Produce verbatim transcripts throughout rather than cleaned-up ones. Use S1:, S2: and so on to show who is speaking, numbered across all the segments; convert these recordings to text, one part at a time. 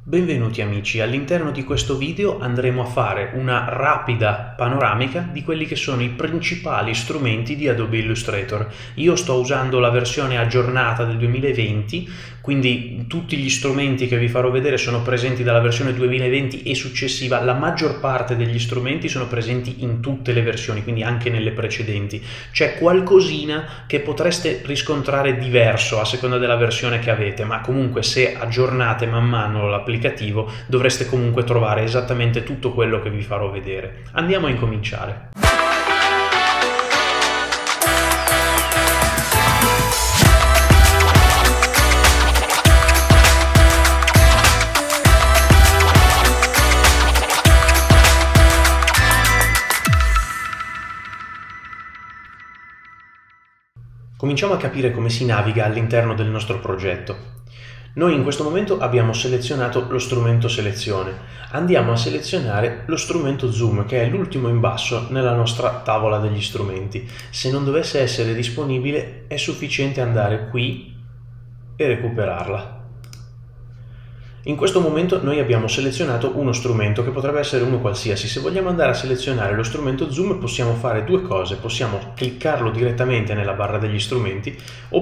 S1: Benvenuti amici, all'interno di questo video andremo a fare una rapida panoramica di quelli che sono i principali strumenti di Adobe Illustrator. Io sto usando la versione aggiornata del duemilaventi, quindi tutti gli strumenti che vi farò vedere sono presenti dalla versione duemilaventi e successiva. La maggior parte degli strumenti sono presenti in tutte le versioni, quindi anche nelle precedenti. C'è qualcosina che potreste riscontrare diverso a seconda della versione che avete, ma comunque se aggiornate man mano l'applicazione applicativo dovreste comunque trovare esattamente tutto quello che vi farò vedere. Andiamo a incominciare. Cominciamo a capire come si naviga all'interno del nostro progetto. Noi in questo momento abbiamo selezionato lo strumento selezione. Andiamo a selezionare lo strumento zoom, che è l'ultimo in basso nella nostra tavola degli strumenti. Se non dovesse essere disponibile è sufficiente andare qui e recuperarla. In questo momento noi abbiamo selezionato uno strumento che potrebbe essere uno qualsiasi. Se vogliamo andare a selezionare lo strumento zoom possiamo fare due cose: possiamo cliccarlo direttamente nella barra degli strumenti,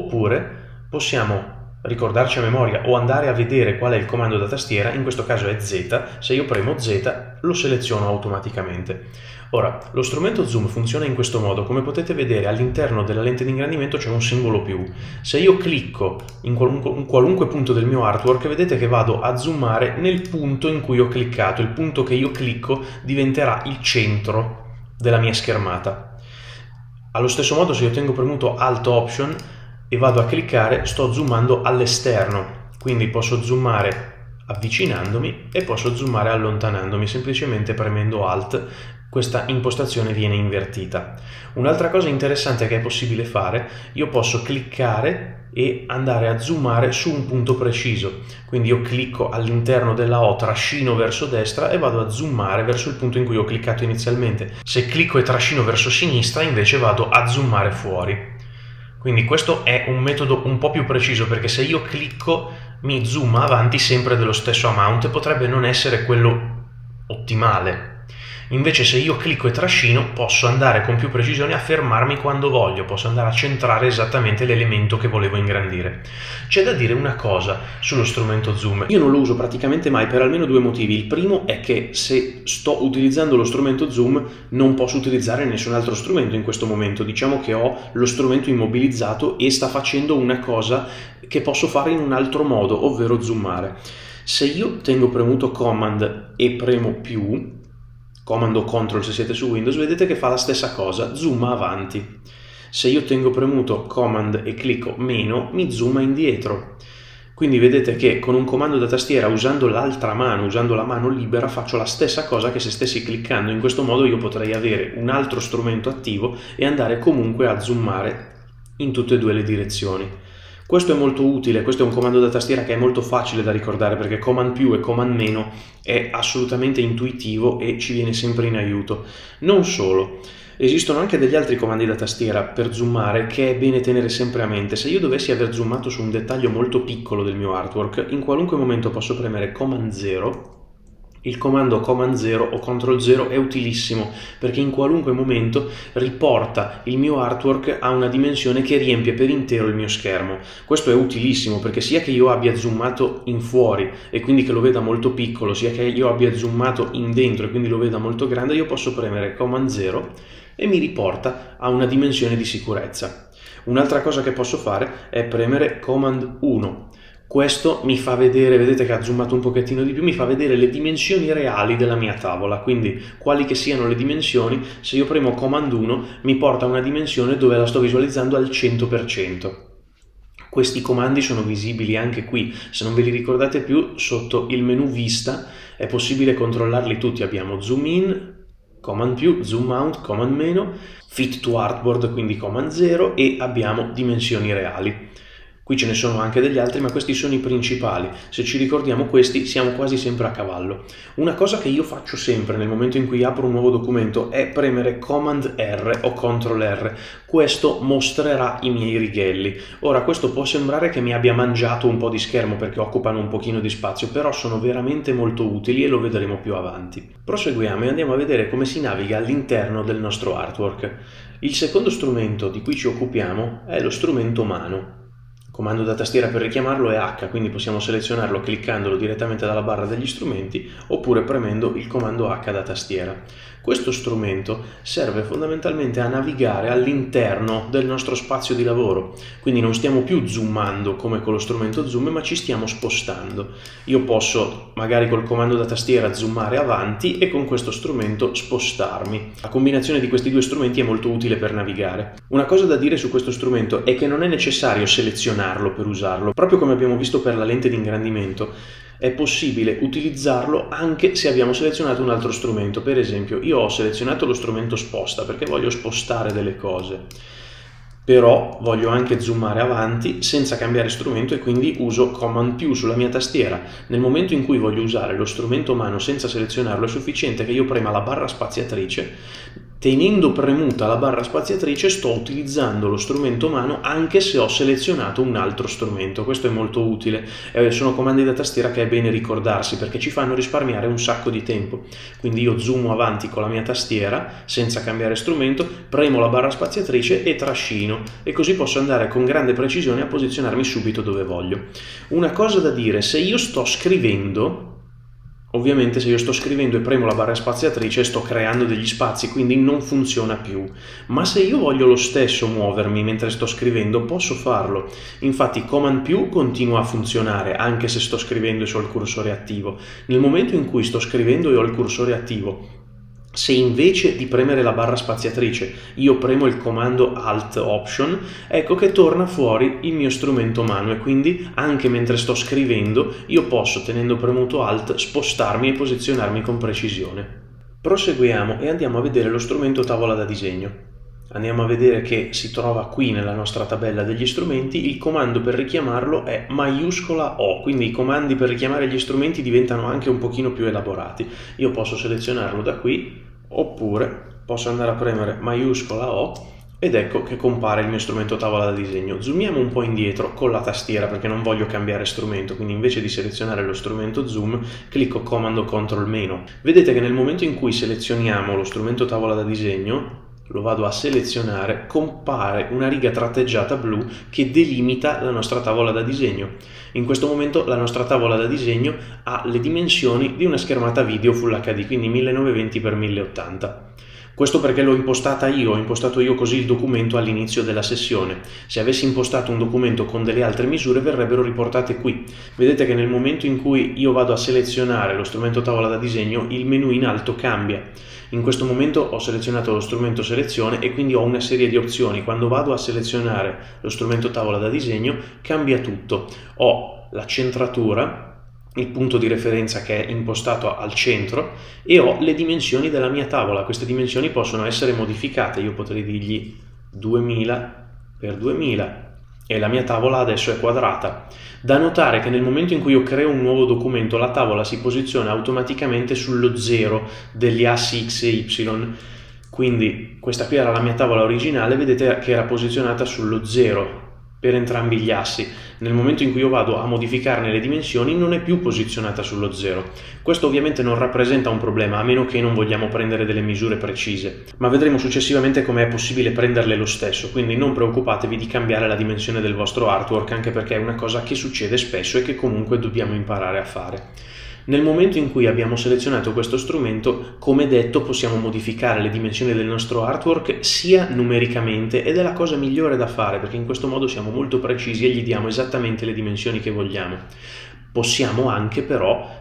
S1: oppure possiamo ricordarci a memoria o andare a vedere qual è il comando da tastiera. In questo caso è Z. Se io premo Z lo seleziono automaticamente. Ora, lo strumento zoom funziona in questo modo. Come potete vedere, all'interno della lente di ingrandimento c'è un simbolo più. Se io clicco in qualunque, in qualunque punto del mio artwork, vedete che vado a zoomare nel punto in cui ho cliccato. Il punto che io clicco diventerà il centro della mia schermata. Allo stesso modo, se io tengo premuto Alt Option e vado a cliccare, sto zoomando all'esterno, quindi posso zoomare avvicinandomi e posso zoomare allontanandomi, semplicemente premendo Alt. Questa impostazione viene invertita. Un'altra cosa interessante che è possibile fare: io posso cliccare e andare a zoomare su un punto preciso, quindi io clicco all'interno della O, trascino verso destra e vado a zoomare verso il punto in cui ho cliccato inizialmente. Se clicco e trascino verso sinistra invece vado a zoomare fuori. Quindi questo è un metodo un po' più preciso, perché se io clicco mi zooma avanti sempre dello stesso amount, potrebbe non essere quello ottimale. Invece se io clicco e trascino posso andare con più precisione a fermarmi quando voglio, posso andare a centrare esattamente l'elemento che volevo ingrandire. C'è da dire una cosa sullo strumento zoom: io non lo uso praticamente mai per almeno due motivi. Il primo è che se sto utilizzando lo strumento zoom non posso utilizzare nessun altro strumento in questo momento. Diciamo che ho lo strumento immobilizzato e sta facendo una cosa che posso fare in un altro modo, ovvero zoomare. Se io tengo premuto Command e premo più, Command o Control se siete su Windows, vedete che fa la stessa cosa, zooma avanti. Se io tengo premuto Command e clicco meno, mi zooma indietro. Quindi vedete che con un comando da tastiera, usando l'altra mano, usando la mano libera, faccio la stessa cosa che se stessi cliccando. In questo modo io potrei avere un altro strumento attivo e andare comunque a zoomare in tutte e due le direzioni. Questo è molto utile, questo è un comando da tastiera che è molto facile da ricordare, perché Command più e Command meno è assolutamente intuitivo e ci viene sempre in aiuto. Non solo, esistono anche degli altri comandi da tastiera per zoomare che è bene tenere sempre a mente. Se io dovessi aver zoomato su un dettaglio molto piccolo del mio artwork, in qualunque momento posso premere Command zero. Il comando Command zero o Control zero è utilissimo perché in qualunque momento riporta il mio artwork a una dimensione che riempie per intero il mio schermo. Questo è utilissimo perché sia che io abbia zoomato in fuori e quindi che lo veda molto piccolo, sia che io abbia zoomato in dentro e quindi lo veda molto grande, io posso premere Command zero e mi riporta a una dimensione di sicurezza. Un'altra cosa che posso fare è premere Command uno. Questo mi fa vedere, vedete che ha zoomato un pochettino di più, mi fa vedere le dimensioni reali della mia tavola, quindi quali che siano le dimensioni, se io premo Command uno mi porta a una dimensione dove la sto visualizzando al cento per cento. Questi comandi sono visibili anche qui, se non ve li ricordate più, sotto il menu vista è possibile controllarli tutti. Abbiamo zoom in, Command più, zoom out, Command meno, fit to artboard, quindi Command zero, e abbiamo dimensioni reali. Qui ce ne sono anche degli altri, ma questi sono i principali. Se ci ricordiamo questi, siamo quasi sempre a cavallo. Una cosa che io faccio sempre nel momento in cui apro un nuovo documento è premere Command R o Control R. Questo mostrerà i miei righelli. Ora, questo può sembrare che mi abbia mangiato un po' di schermo perché occupano un pochino di spazio, però sono veramente molto utili e lo vedremo più avanti. Proseguiamo e andiamo a vedere come si naviga all'interno del nostro artwork. Il secondo strumento di cui ci occupiamo è lo strumento mano. Il comando da tastiera per richiamarlo è H, quindi possiamo selezionarlo cliccandolo direttamente dalla barra degli strumenti oppure premendo il comando H da tastiera. Questo strumento serve fondamentalmente a navigare all'interno del nostro spazio di lavoro, quindi non stiamo più zoomando come con lo strumento zoom, ma ci stiamo spostando. Io posso magari col comando da tastiera zoomare avanti e con questo strumento spostarmi. La combinazione di questi due strumenti è molto utile per navigare. Una cosa da dire su questo strumento è che non è necessario selezionarlo per usarlo, proprio come abbiamo visto per la lente di ingrandimento. È possibile utilizzarlo anche se abbiamo selezionato un altro strumento. Per esempio, io ho selezionato lo strumento sposta perché voglio spostare delle cose, però voglio anche zoomare avanti senza cambiare strumento e quindi uso Command più sulla mia tastiera. Nel momento in cui voglio usare lo strumento mano senza selezionarlo è sufficiente che io prema la barra spaziatrice. Tenendo premuta la barra spaziatrice sto utilizzando lo strumento mano anche se ho selezionato un altro strumento. Questo è molto utile, eh, sono comandi da tastiera che è bene ricordarsi perché ci fanno risparmiare un sacco di tempo. Quindi io zoomo avanti con la mia tastiera senza cambiare strumento, premo la barra spaziatrice e trascino e così posso andare con grande precisione a posizionarmi subito dove voglio. Una cosa da dire: se io sto scrivendo, ovviamente se io sto scrivendo e premo la barra spaziatrice sto creando degli spazi, quindi non funziona più. Ma se io voglio lo stesso muovermi mentre sto scrivendo, posso farlo. Infatti Command più continua a funzionare anche se sto scrivendo e ho il cursore attivo. Nel momento in cui sto scrivendo e ho il cursore attivo, se invece di premere la barra spaziatrice io premo il comando Alt Option, ecco che torna fuori il mio strumento mano e quindi anche mentre sto scrivendo io posso, tenendo premuto Alt, spostarmi e posizionarmi con precisione. Proseguiamo e andiamo a vedere lo strumento tavola da disegno. Andiamo a vedere che si trova qui nella nostra tabella degli strumenti. Il comando per richiamarlo è maiuscola O, quindi i comandi per richiamare gli strumenti diventano anche un pochino più elaborati. Io posso selezionarlo da qui oppure posso andare a premere maiuscola O ed ecco che compare il mio strumento tavola da disegno. Zoomiamo un po' indietro con la tastiera perché non voglio cambiare strumento, quindi invece di selezionare lo strumento zoom clicco comando control meno. Vedete che nel momento in cui selezioniamo lo strumento tavola da disegno, lo vado a selezionare, compare una riga tratteggiata blu che delimita la nostra tavola da disegno. In questo momento la nostra tavola da disegno ha le dimensioni di una schermata video Full H D, quindi millenovecentoventi per mille ottanta. Questo perché l'ho impostata io, ho impostato io così il documento all'inizio della sessione. Se avessi impostato un documento con delle altre misure verrebbero riportate qui. Vedete che nel momento in cui io vado a selezionare lo strumento tavola da disegno, il menu in alto cambia. In questo momento ho selezionato lo strumento selezione e quindi ho una serie di opzioni. Quando vado a selezionare lo strumento tavola da disegno cambia tutto. Ho la centratura, il punto di referenza che è impostato al centro e ho le dimensioni della mia tavola. Queste dimensioni possono essere modificate. Io potrei dirgli duemila per duemila e la mia tavola adesso è quadrata. Da notare che nel momento in cui io creo un nuovo documento la tavola si posiziona automaticamente sullo zero degli assi X e Y, quindi questa qui era la mia tavola originale, vedete che era posizionata sullo zero per entrambi gli assi. Nel momento in cui io vado a modificarne le dimensioni non è più posizionata sullo zero. Questo ovviamente non rappresenta un problema, a meno che non vogliamo prendere delle misure precise, ma vedremo successivamente come è possibile prenderle lo stesso, quindi non preoccupatevi di cambiare la dimensione del vostro artwork, anche perché è una cosa che succede spesso e che comunque dobbiamo imparare a fare. Nel momento in cui abbiamo selezionato questo strumento, come detto, possiamo modificare le dimensioni del nostro artwork sia numericamente, ed è la cosa migliore da fare perché in questo modo siamo molto precisi e gli diamo esattamente le dimensioni che vogliamo. Possiamo anche però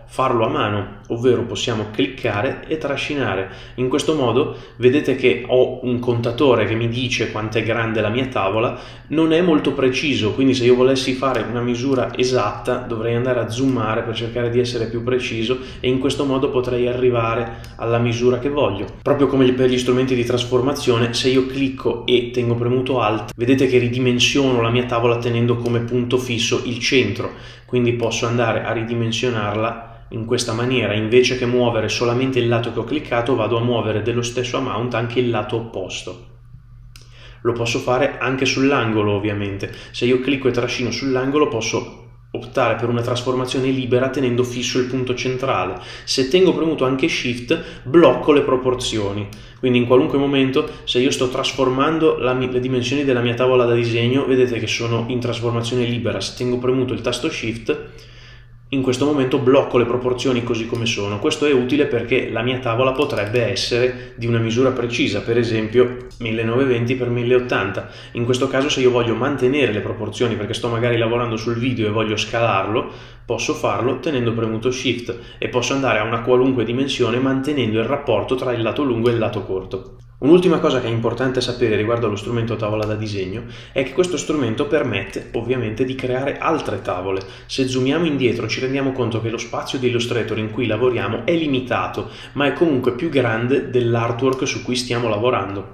S1: farlo a mano, ovvero possiamo cliccare e trascinare. In questo modo vedete che ho un contatore che mi dice quanto è grande la mia tavola, non è molto preciso, quindi se io volessi fare una misura esatta dovrei andare a zoomare per cercare di essere più preciso e in questo modo potrei arrivare alla misura che voglio. Proprio come per gli strumenti di trasformazione, se io clicco e tengo premuto Alt, vedete che ridimensiono la mia tavola tenendo come punto fisso il centro, quindi posso andare a ridimensionarla in questa maniera. Invece che muovere solamente il lato che ho cliccato, vado a muovere dello stesso amount anche il lato opposto. Lo posso fare anche sull'angolo, ovviamente. Se io clicco e trascino sull'angolo posso optare per una trasformazione libera tenendo fisso il punto centrale. Se tengo premuto anche Shift, blocco le proporzioni. Quindi in qualunque momento, se io sto trasformando la, le dimensioni della mia tavola da disegno, vedete che sono in trasformazione libera. Se tengo premuto il tasto Shift, in questo momento blocco le proporzioni così come sono. Questo è utile perché la mia tavola potrebbe essere di una misura precisa, per esempio millenovecento per mille ottanta. In questo caso, se io voglio mantenere le proporzioni perché sto magari lavorando sul video e voglio scalarlo, posso farlo tenendo premuto Shift e posso andare a una qualunque dimensione mantenendo il rapporto tra il lato lungo e il lato corto. Un'ultima cosa che è importante sapere riguardo allo strumento tavola da disegno è che questo strumento permette ovviamente di creare altre tavole. Se zoomiamo indietro ci rendiamo conto che lo spazio di Illustrator in cui lavoriamo è limitato, ma è comunque più grande dell'artwork su cui stiamo lavorando.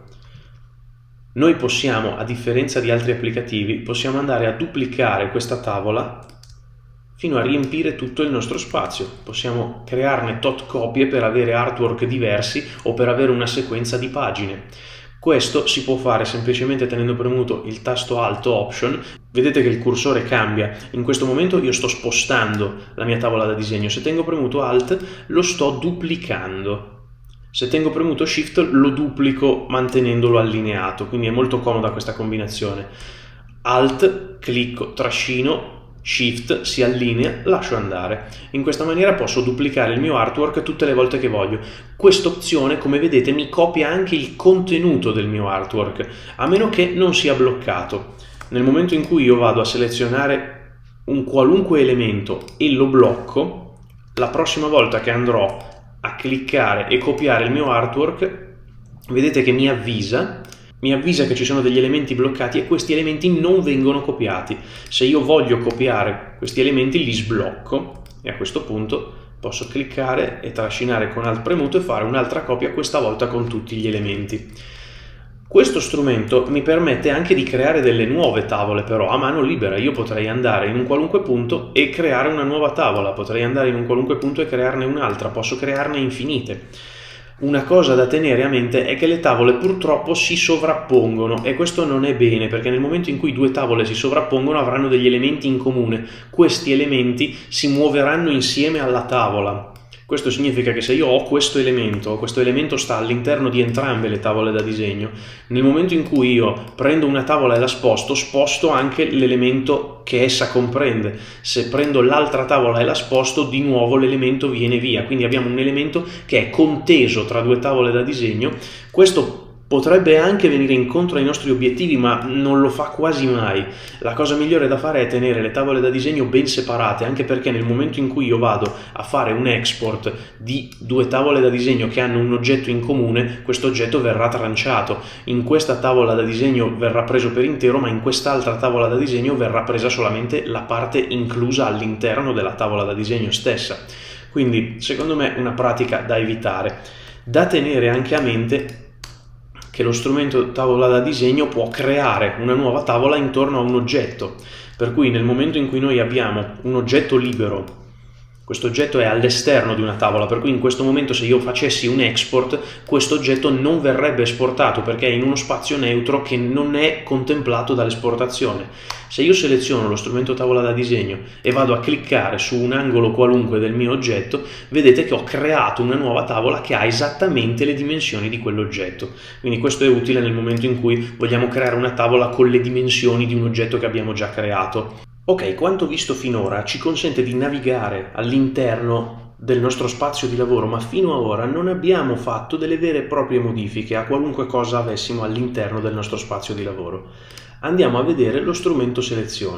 S1: Noi possiamo, a differenza di altri applicativi, possiamo andare a duplicare questa tavola fino a riempire tutto il nostro spazio. Possiamo crearne tot copie per avere artwork diversi o per avere una sequenza di pagine. Questo si può fare semplicemente tenendo premuto il tasto Alt Option. Vedete che il cursore cambia. In questo momento io sto spostando la mia tavola da disegno. Se tengo premuto Alt lo sto duplicando. Se tengo premuto Shift lo duplico mantenendolo allineato, quindi è molto comoda questa combinazione. Alt, clicco, trascino, Shift, si allinea, lascio andare. In questa maniera posso duplicare il mio artwork tutte le volte che voglio. Questa opzione, come vedete, mi copia anche il contenuto del mio artwork, a meno che non sia bloccato. Nel momento in cui io vado a selezionare un qualunque elemento e lo blocco, la prossima volta che andrò a cliccare e copiare il mio artwork, vedete che mi avvisa mi avvisa che ci sono degli elementi bloccati e questi elementi non vengono copiati. Se io voglio copiare questi elementi li sblocco e a questo punto posso cliccare e trascinare con Alt premuto e fare un'altra copia, questa volta con tutti gli elementi. Questo strumento mi permette anche di creare delle nuove tavole, però a mano libera. Io potrei andare in un qualunque punto e creare una nuova tavola, potrei andare in un qualunque punto e crearne un'altra, posso crearne infinite. Una cosa da tenere a mente è che le tavole purtroppo si sovrappongono e questo non è bene, perché nel momento in cui due tavole si sovrappongono avranno degli elementi in comune. Questi elementi si muoveranno insieme alla tavola. Questo significa che se io ho questo elemento, questo elemento sta all'interno di entrambe le tavole da disegno, nel momento in cui io prendo una tavola e la sposto, sposto anche l'elemento che essa comprende. Se prendo l'altra tavola e la sposto, di nuovo l'elemento viene via. Quindi abbiamo un elemento che è conteso tra due tavole da disegno. Questo potrebbe anche venire incontro ai nostri obiettivi, ma non lo fa quasi mai. La cosa migliore da fare è tenere le tavole da disegno ben separate, anche perché nel momento in cui io vado a fare un export di due tavole da disegno che hanno un oggetto in comune, questo oggetto verrà tranciato. In questa tavola da disegno verrà preso per intero, ma in quest'altra tavola da disegno verrà presa solamente la parte inclusa all'interno della tavola da disegno stessa. Quindi, secondo me, una pratica da evitare. Da tenere anche a mente che lo strumento tavola da disegno può creare una nuova tavola intorno a un oggetto, per cui nel momento in cui noi abbiamo un oggetto libero, questo oggetto è all'esterno di una tavola, per cui in questo momento se io facessi un export, questo oggetto non verrebbe esportato perché è in uno spazio neutro che non è contemplato dall'esportazione. Se io seleziono lo strumento tavola da disegno e vado a cliccare su un angolo qualunque del mio oggetto, vedete che ho creato una nuova tavola che ha esattamente le dimensioni di quell'oggetto. Quindi questo è utile nel momento in cui vogliamo creare una tavola con le dimensioni di un oggetto che abbiamo già creato. Ok, quanto visto finora ci consente di navigare all'interno del nostro spazio di lavoro, ma fino ad ora non abbiamo fatto delle vere e proprie modifiche a qualunque cosa avessimo all'interno del nostro spazio di lavoro. Andiamo a vedere lo strumento selezione.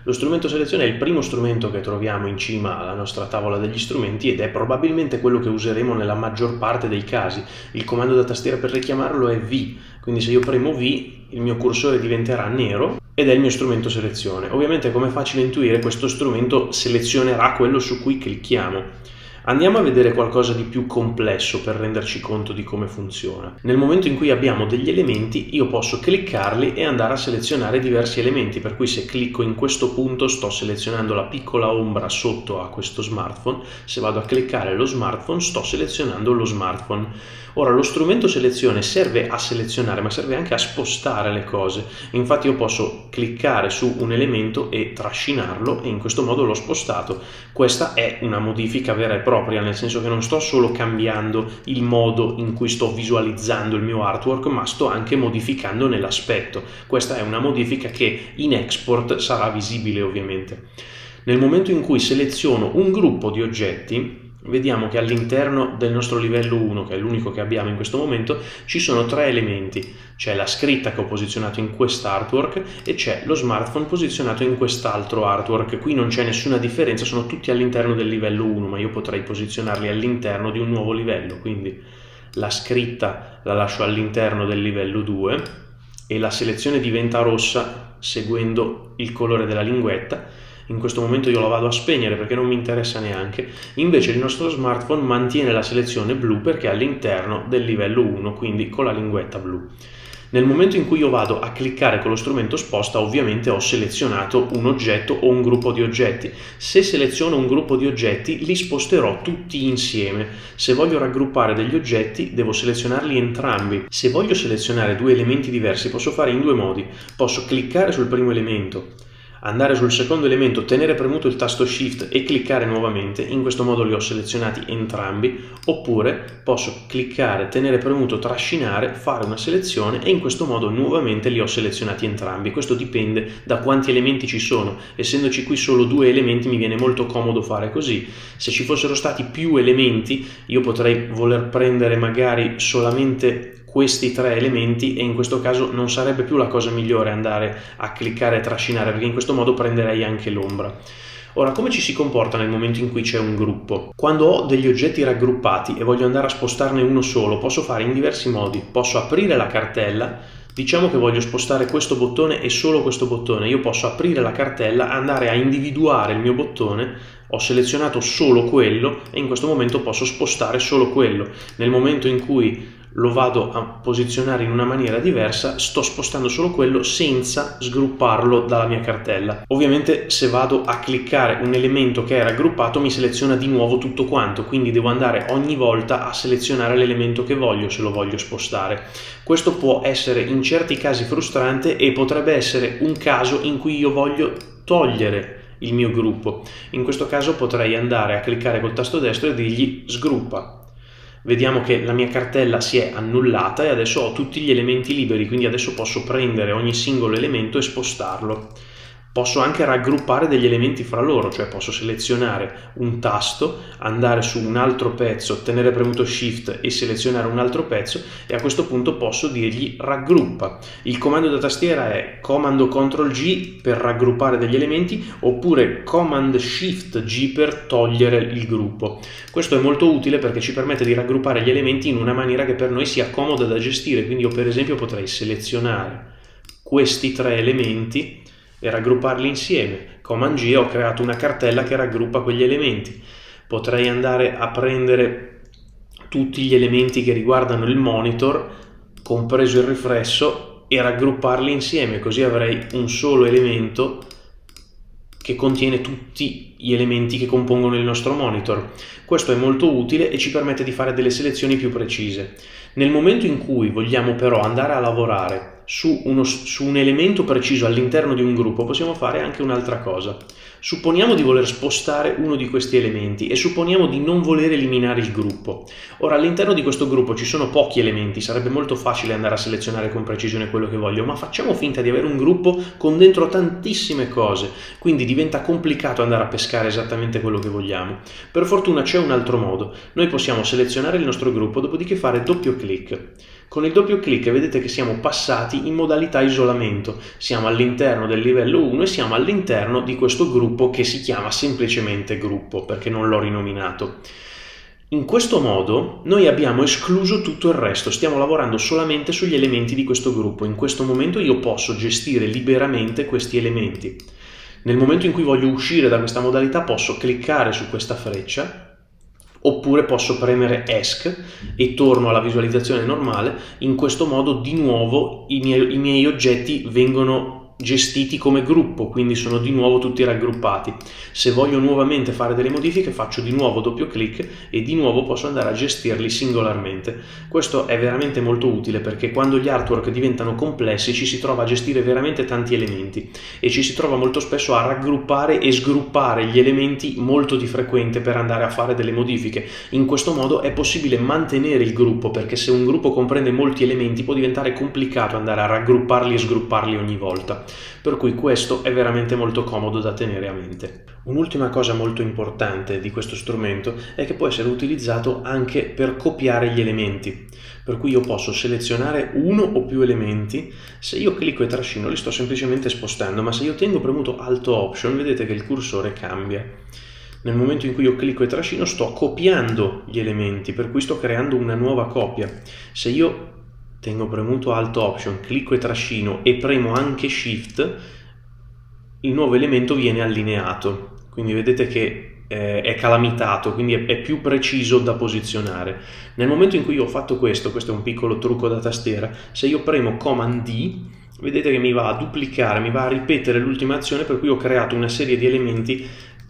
S1: Lo strumento selezione è il primo strumento che troviamo in cima alla nostra tavola degli strumenti ed è probabilmente quello che useremo nella maggior parte dei casi. Il comando da tastiera per richiamarlo è V, quindi se io premo V il mio cursore diventerà nero ed è il mio strumento selezione. Ovviamente, come è facile intuire, questo strumento selezionerà quello su cui clicchiamo. Andiamo a vedere qualcosa di più complesso per renderci conto di come funziona. Nel momento in cui abbiamo degli elementi, io posso cliccarli e andare a selezionare diversi elementi, per cui se clicco in questo punto sto selezionando la piccola ombra sotto a questo smartphone, se vado a cliccare lo smartphone sto selezionando lo smartphone. Ora, lo strumento selezione serve a selezionare, ma serve anche a spostare le cose. Infatti io posso cliccare su un elemento e trascinarlo e in questo modo l'ho spostato. Questa è una modifica vera e propria, nel senso che non sto solo cambiando il modo in cui sto visualizzando il mio artwork, ma sto anche modificando nell'aspetto. Questa è una modifica che in export sarà visibile ovviamente. Nel momento in cui seleziono un gruppo di oggetti, vediamo che all'interno del nostro livello uno, che è l'unico che abbiamo in questo momento, ci sono tre elementi. C'è la scritta che ho posizionato in quest'artwork e c'è lo smartphone posizionato in quest'altro artwork. Qui non c'è nessuna differenza, sono tutti all'interno del livello uno, ma io potrei posizionarli all'interno di un nuovo livello. Quindi la scritta la lascio all'interno del livello due e la selezione diventa rossa seguendo il colore della linguetta. In questo momento io la vado a spegnere perché non mi interessa neanche. Invece il nostro smartphone mantiene la selezione blu perché è all'interno del livello uno, quindi con la linguetta blu. Nel momento in cui io vado a cliccare con lo strumento sposta, ovviamente ho selezionato un oggetto o un gruppo di oggetti. Se seleziono un gruppo di oggetti, li sposterò tutti insieme. Se voglio raggruppare degli oggetti, devo selezionarli entrambi. Se voglio selezionare due elementi diversi, posso fare in due modi. Posso cliccare sul primo elemento, andare sul secondo elemento, tenere premuto il tasto Shift e cliccare nuovamente, in questo modo li ho selezionati entrambi, oppure posso cliccare, tenere premuto, trascinare, fare una selezione e in questo modo nuovamente li ho selezionati entrambi. Questo dipende da quanti elementi ci sono. Essendoci qui solo due elementi mi viene molto comodo fare così. Se ci fossero stati più elementi io potrei voler prendere magari solamente questi tre elementi e in questo caso non sarebbe più la cosa migliore andare a cliccare e trascinare, perché in questo modo prenderei anche l'ombra. Ora, come ci si comporta nel momento in cui c'è un gruppo? Quando ho degli oggetti raggruppati e voglio andare a spostarne uno solo, posso fare in diversi modi. Posso aprire la cartella, diciamo che voglio spostare questo bottone e solo questo bottone. Io posso aprire la cartella, andare a individuare il mio bottone, ho selezionato solo quello e in questo momento posso spostare solo quello. Nel momento in cui lo vado a posizionare in una maniera diversa, sto spostando solo quello senza sgrupparlo dalla mia cartella. Ovviamente se vado a cliccare un elemento che è raggruppato mi seleziona di nuovo tutto quanto, quindi devo andare ogni volta a selezionare l'elemento che voglio se lo voglio spostare. Questo può essere in certi casi frustrante e potrebbe essere un caso in cui io voglio togliere il mio gruppo. In questo caso potrei andare a cliccare col tasto destro e dirgli sgruppa. Vediamo che la mia cartella si è annullata e adesso ho tutti gli elementi liberi, quindi adesso posso prendere ogni singolo elemento e spostarlo. Posso anche raggruppare degli elementi fra loro, cioè posso selezionare un tasto, andare su un altro pezzo, tenere premuto Shift e selezionare un altro pezzo e a questo punto posso dirgli raggruppa. Il comando da tastiera è Comando Control G per raggruppare degli elementi oppure Command Shift G per togliere il gruppo. Questo è molto utile perché ci permette di raggruppare gli elementi in una maniera che per noi sia comoda da gestire, quindi io per esempio potrei selezionare questi tre elementi e raggrupparli insieme. Command G, ho creato una cartella che raggruppa quegli elementi. Potrei andare a prendere tutti gli elementi che riguardano il monitor, compreso il riflesso, e raggrupparli insieme, così avrei un solo elemento che contiene tutti gli elementi che compongono il nostro monitor. Questo è molto utile e ci permette di fare delle selezioni più precise. Nel momento in cui vogliamo però andare a lavorare su, uno, su un elemento preciso all'interno di un gruppo, possiamo fare anche un'altra cosa. Supponiamo di voler spostare uno di questi elementi e supponiamo di non voler eliminare il gruppo. Ora, all'interno di questo gruppo ci sono pochi elementi, sarebbe molto facile andare a selezionare con precisione quello che voglio, ma facciamo finta di avere un gruppo con dentro tantissime cose, quindi diventa complicato andare a pescare esattamente quello che vogliamo. Per fortuna c'è un altro modo. Noi possiamo selezionare il nostro gruppo, dopodiché fare doppio clic. Con il doppio clic vedete che siamo passati in modalità isolamento, siamo all'interno del livello uno e siamo all'interno di questo gruppo che si chiama semplicemente gruppo, perché non l'ho rinominato. In questo modo noi abbiamo escluso tutto il resto, stiamo lavorando solamente sugli elementi di questo gruppo. In questo momento io posso gestire liberamente questi elementi. Nel momento in cui voglio uscire da questa modalità posso cliccare su questa freccia, oppure posso premere ESC e torno alla visualizzazione normale. In questo modo di nuovo i miei, i miei oggetti vengono gestiti come gruppo, quindi sono di nuovo tutti raggruppati. Se voglio nuovamente fare delle modifiche faccio di nuovo doppio clic e di nuovo posso andare a gestirli singolarmente. Questo è veramente molto utile perché quando gli artwork diventano complessi ci si trova a gestire veramente tanti elementi e ci si trova molto spesso a raggruppare e sgruppare gli elementi molto di frequente per andare a fare delle modifiche. In questo modo è possibile mantenere il gruppo, perché se un gruppo comprende molti elementi può diventare complicato andare a raggrupparli e sgrupparli ogni volta. Per cui questo è veramente molto comodo da tenere a mente. Un'ultima cosa molto importante di questo strumento è che può essere utilizzato anche per copiare gli elementi, per cui io posso selezionare uno o più elementi. Se io clicco e trascino li sto semplicemente spostando, ma se io tengo premuto Alt Option vedete che il cursore cambia. Nel momento in cui io clicco e trascino sto copiando gli elementi, per cui sto creando una nuova copia. Se io tengo premuto Alt Option, clicco e trascino e premo anche Shift, il nuovo elemento viene allineato, quindi vedete che eh, è calamitato, quindi è, è più preciso da posizionare. Nel momento in cui io ho fatto questo, questo è un piccolo trucco da tastiera, se io premo Command D, vedete che mi va a duplicare, mi va a ripetere l'ultima azione, per cui ho creato una serie di elementi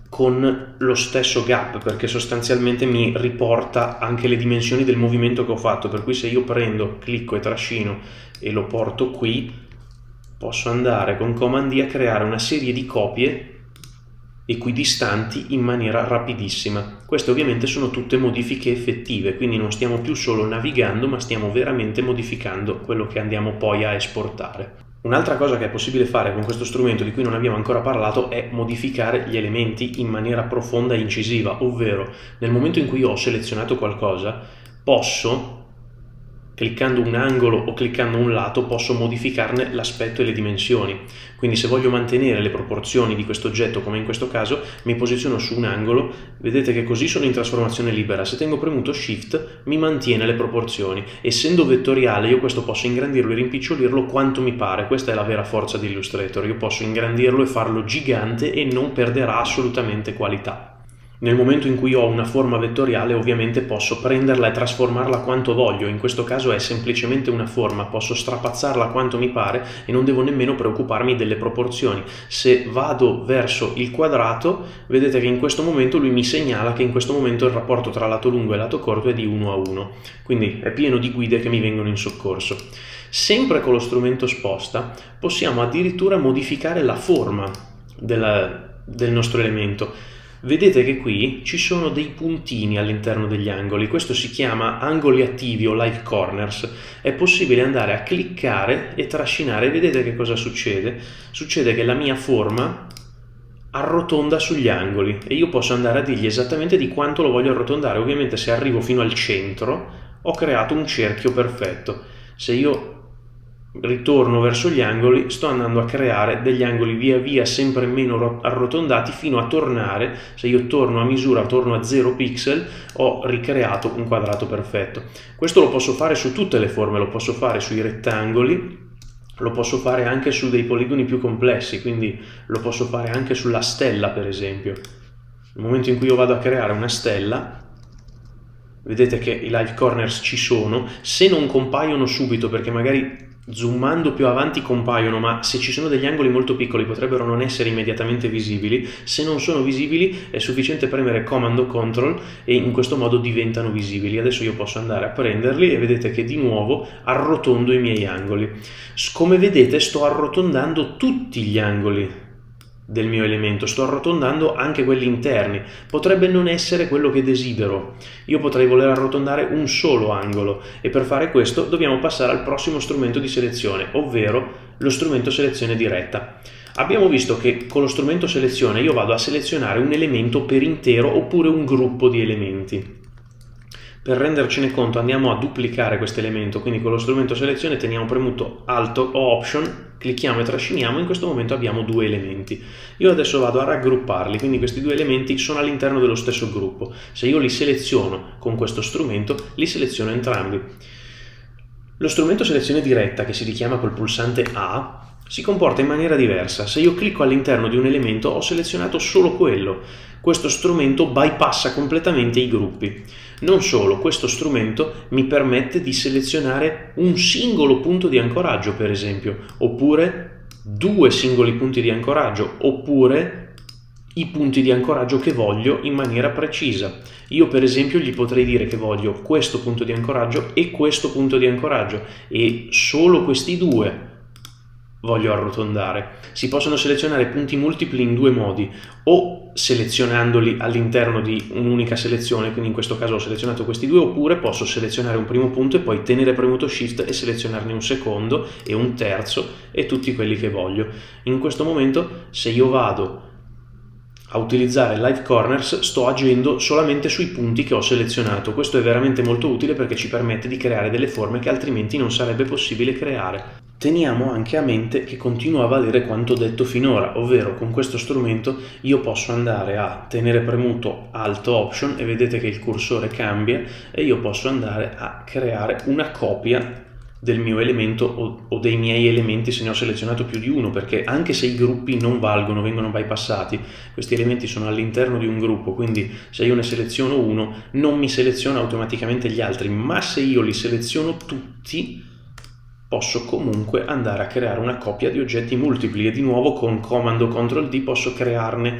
S1: con lo stesso gap, perché sostanzialmente mi riporta anche le dimensioni del movimento che ho fatto, per cui se io prendo, clicco e trascino e lo porto qui, posso andare con Command D a creare una serie di copie equidistanti in maniera rapidissima. Queste ovviamente sono tutte modifiche effettive, quindi non stiamo più solo navigando, ma stiamo veramente modificando quello che andiamo poi a esportare. Un'altra cosa che è possibile fare con questo strumento di cui non abbiamo ancora parlato è modificare gli elementi in maniera profonda e incisiva, ovvero nel momento in cui io ho selezionato qualcosa posso, cliccando un angolo o cliccando un lato, posso modificarne l'aspetto e le dimensioni. Quindi se voglio mantenere le proporzioni di questo oggetto, come in questo caso, mi posiziono su un angolo, vedete che così sono in trasformazione libera. Se tengo premuto Shift mi mantiene le proporzioni. Essendo vettoriale io questo posso ingrandirlo e rimpicciolirlo quanto mi pare. Questa è la vera forza di Illustrator. Io posso ingrandirlo e farlo gigante e non perderà assolutamente qualità. Nel momento in cui ho una forma vettoriale ovviamente posso prenderla e trasformarla quanto voglio, in questo caso è semplicemente una forma, posso strapazzarla quanto mi pare e non devo nemmeno preoccuparmi delle proporzioni. Se vado verso il quadrato vedete che in questo momento lui mi segnala che in questo momento il rapporto tra lato lungo e lato corto è di uno a uno, quindi è pieno di guide che mi vengono in soccorso. Sempre con lo strumento sposta possiamo addirittura modificare la forma della, del nostro elemento. Vedete che qui ci sono dei puntini all'interno degli angoli, questo si chiama angoli attivi o live corners. È possibile andare a cliccare e trascinare, vedete che cosa succede? Succede che la mia forma arrotonda sugli angoli e io posso andare a dirgli esattamente di quanto lo voglio arrotondare. Ovviamente se arrivo fino al centro ho creato un cerchio perfetto. Se io ritorno verso gli angoli sto andando a creare degli angoli via via sempre meno arrotondati fino a tornare, se io torno a misura, torno a zero pixel, ho ricreato un quadrato perfetto. Questo lo posso fare su tutte le forme, lo posso fare sui rettangoli, lo posso fare anche su dei poligoni più complessi, quindi lo posso fare anche sulla stella per esempio. Nel momento in cui io vado a creare una stella, vedete che i live corners ci sono, se non compaiono subito perché magari zoomando più avanti compaiono, ma se ci sono degli angoli molto piccoli potrebbero non essere immediatamente visibili. Se non sono visibili è sufficiente premere Command o Control e in questo modo diventano visibili. Adesso io posso andare a prenderli e vedete che di nuovo arrotondo i miei angoli. Come vedete sto arrotondando tutti gli angoli del mio elemento, sto arrotondando anche quelli interni. Potrebbe non essere quello che desidero, io potrei voler arrotondare un solo angolo e per fare questo dobbiamo passare al prossimo strumento di selezione, ovvero lo strumento selezione diretta. Abbiamo visto che con lo strumento selezione io vado a selezionare un elemento per intero oppure un gruppo di elementi. Per rendercene conto andiamo a duplicare questo elemento, quindi con lo strumento selezione teniamo premuto Alt o Option, clicchiamo e trasciniamo, in questo momento abbiamo due elementi. Io adesso vado a raggrupparli, quindi questi due elementi sono all'interno dello stesso gruppo. Se io li seleziono con questo strumento, li seleziono entrambi. Lo strumento selezione diretta, che si richiama col pulsante A, si comporta in maniera diversa. Se io clicco all'interno di un elemento ho selezionato solo quello. Questo strumento bypassa completamente i gruppi. Non solo, questo strumento mi permette di selezionare un singolo punto di ancoraggio, per esempio, oppure due singoli punti di ancoraggio, oppure i punti di ancoraggio che voglio in maniera precisa. Io per esempio gli potrei dire che voglio questo punto di ancoraggio e questo punto di ancoraggio e solo questi due voglio arrotondare. Si possono selezionare punti multipli in due modi, o selezionandoli all'interno di un'unica selezione, quindi in questo caso ho selezionato questi due, oppure posso selezionare un primo punto e poi tenere premuto Shift e selezionarne un secondo e un terzo e tutti quelli che voglio. In questo momento, se io vado a utilizzare Live Corners, sto agendo solamente sui punti che ho selezionato. Questo è veramente molto utile perché ci permette di creare delle forme che altrimenti non sarebbe possibile creare. Teniamo anche a mente che continua a valere quanto detto finora, ovvero con questo strumento io posso andare a tenere premuto Alt Option e vedete che il cursore cambia e io posso andare a creare una copia del mio elemento o, o dei miei elementi se ne ho selezionato più di uno, perché anche se i gruppi non valgono, vengono bypassati, questi elementi sono all'interno di un gruppo, quindi se io ne seleziono uno non mi seleziona automaticamente gli altri, ma se io li seleziono tutti posso comunque andare a creare una coppia di oggetti multipli e di nuovo con Comando control D posso crearne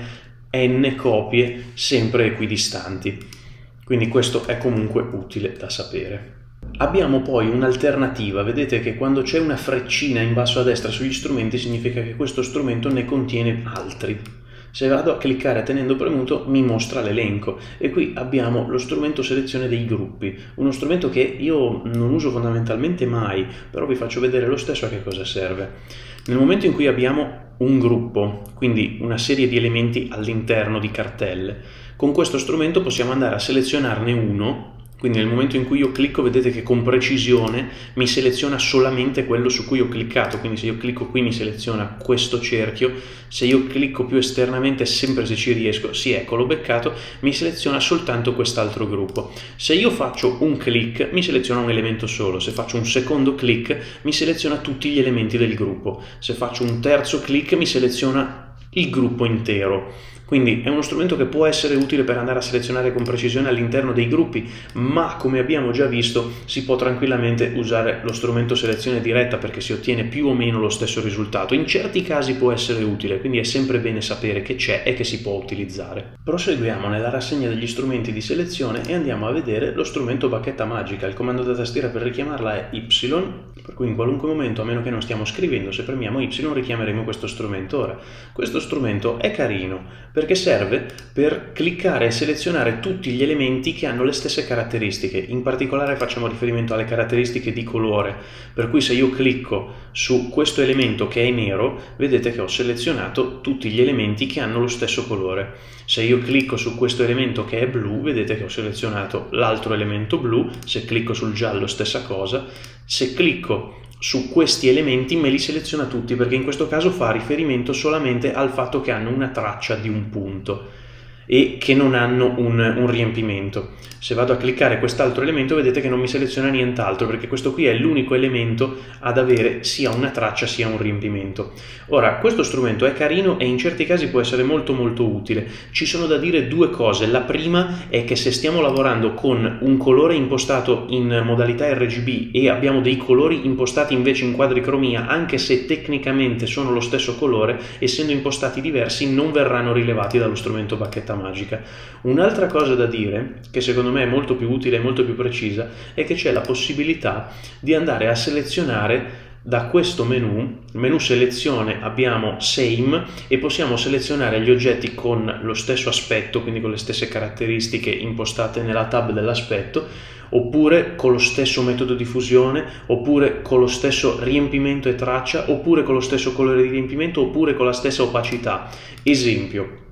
S1: n copie sempre equidistanti. Quindi questo è comunque utile da sapere. Abbiamo poi un'alternativa, vedete che quando c'è una freccina in basso a destra sugli strumenti significa che questo strumento ne contiene altri. Se vado a cliccare tenendo premuto mi mostra l'elenco e qui abbiamo lo strumento selezione dei gruppi, uno strumento che io non uso fondamentalmente mai, però vi faccio vedere lo stesso a che cosa serve. Nel momento in cui abbiamo un gruppo, quindi una serie di elementi all'interno di cartelle, con questo strumento possiamo andare a selezionarne uno. Quindi nel momento in cui io clicco vedete che con precisione mi seleziona solamente quello su cui ho cliccato, quindi se io clicco qui mi seleziona questo cerchio, se io clicco più esternamente sempre se ci riesco, sì ecco l'ho beccato, mi seleziona soltanto quest'altro gruppo. Se io faccio un clic mi seleziona un elemento solo, se faccio un secondo clic mi seleziona tutti gli elementi del gruppo, se faccio un terzo clic mi seleziona il gruppo intero. Quindi è uno strumento che può essere utile per andare a selezionare con precisione all'interno dei gruppi, ma come abbiamo già visto si può tranquillamente usare lo strumento selezione diretta perché si ottiene più o meno lo stesso risultato. In certi casi può essere utile, quindi è sempre bene sapere che c'è e che si può utilizzare. Proseguiamo nella rassegna degli strumenti di selezione e andiamo a vedere lo strumento bacchetta magica. Il comando da tastiera per richiamarla è Y, per cui in qualunque momento, a meno che non stiamo scrivendo, se premiamo Y richiameremo questo strumento. Ora, questo strumento è carino perché serve per cliccare e selezionare tutti gli elementi che hanno le stesse caratteristiche. In particolare facciamo riferimento alle caratteristiche di colore, per cui se io clicco su questo elemento che è nero, vedete che ho selezionato tutti gli elementi che hanno lo stesso colore. Se io clicco su questo elemento che è blu, vedete che ho selezionato l'altro elemento blu, se clicco sul giallo stessa cosa, se clicco su questi elementi me li seleziona tutti perché in questo caso fa riferimento solamente al fatto che hanno una traccia di un punto e che non hanno un, un riempimento. Se vado a cliccare quest'altro elemento vedete che non mi seleziona nient'altro perché questo qui è l'unico elemento ad avere sia una traccia sia un riempimento. Ora, questo strumento è carino e in certi casi può essere molto molto utile. Ci sono da dire due cose. La prima è che se stiamo lavorando con un colore impostato in modalità R G B e abbiamo dei colori impostati invece in quadricromia, anche se tecnicamente sono lo stesso colore, essendo impostati diversi non verranno rilevati dallo strumento bacchetta magica. Un'altra cosa da dire, che secondo me è molto più utile e molto più precisa, è che c'è la possibilità di andare a selezionare da questo menu, menu selezione, abbiamo Same e possiamo selezionare gli oggetti con lo stesso aspetto, quindi con le stesse caratteristiche impostate nella tab dell'aspetto, oppure con lo stesso metodo di fusione, oppure con lo stesso riempimento e traccia, oppure con lo stesso colore di riempimento, oppure con la stessa opacità. Esempio,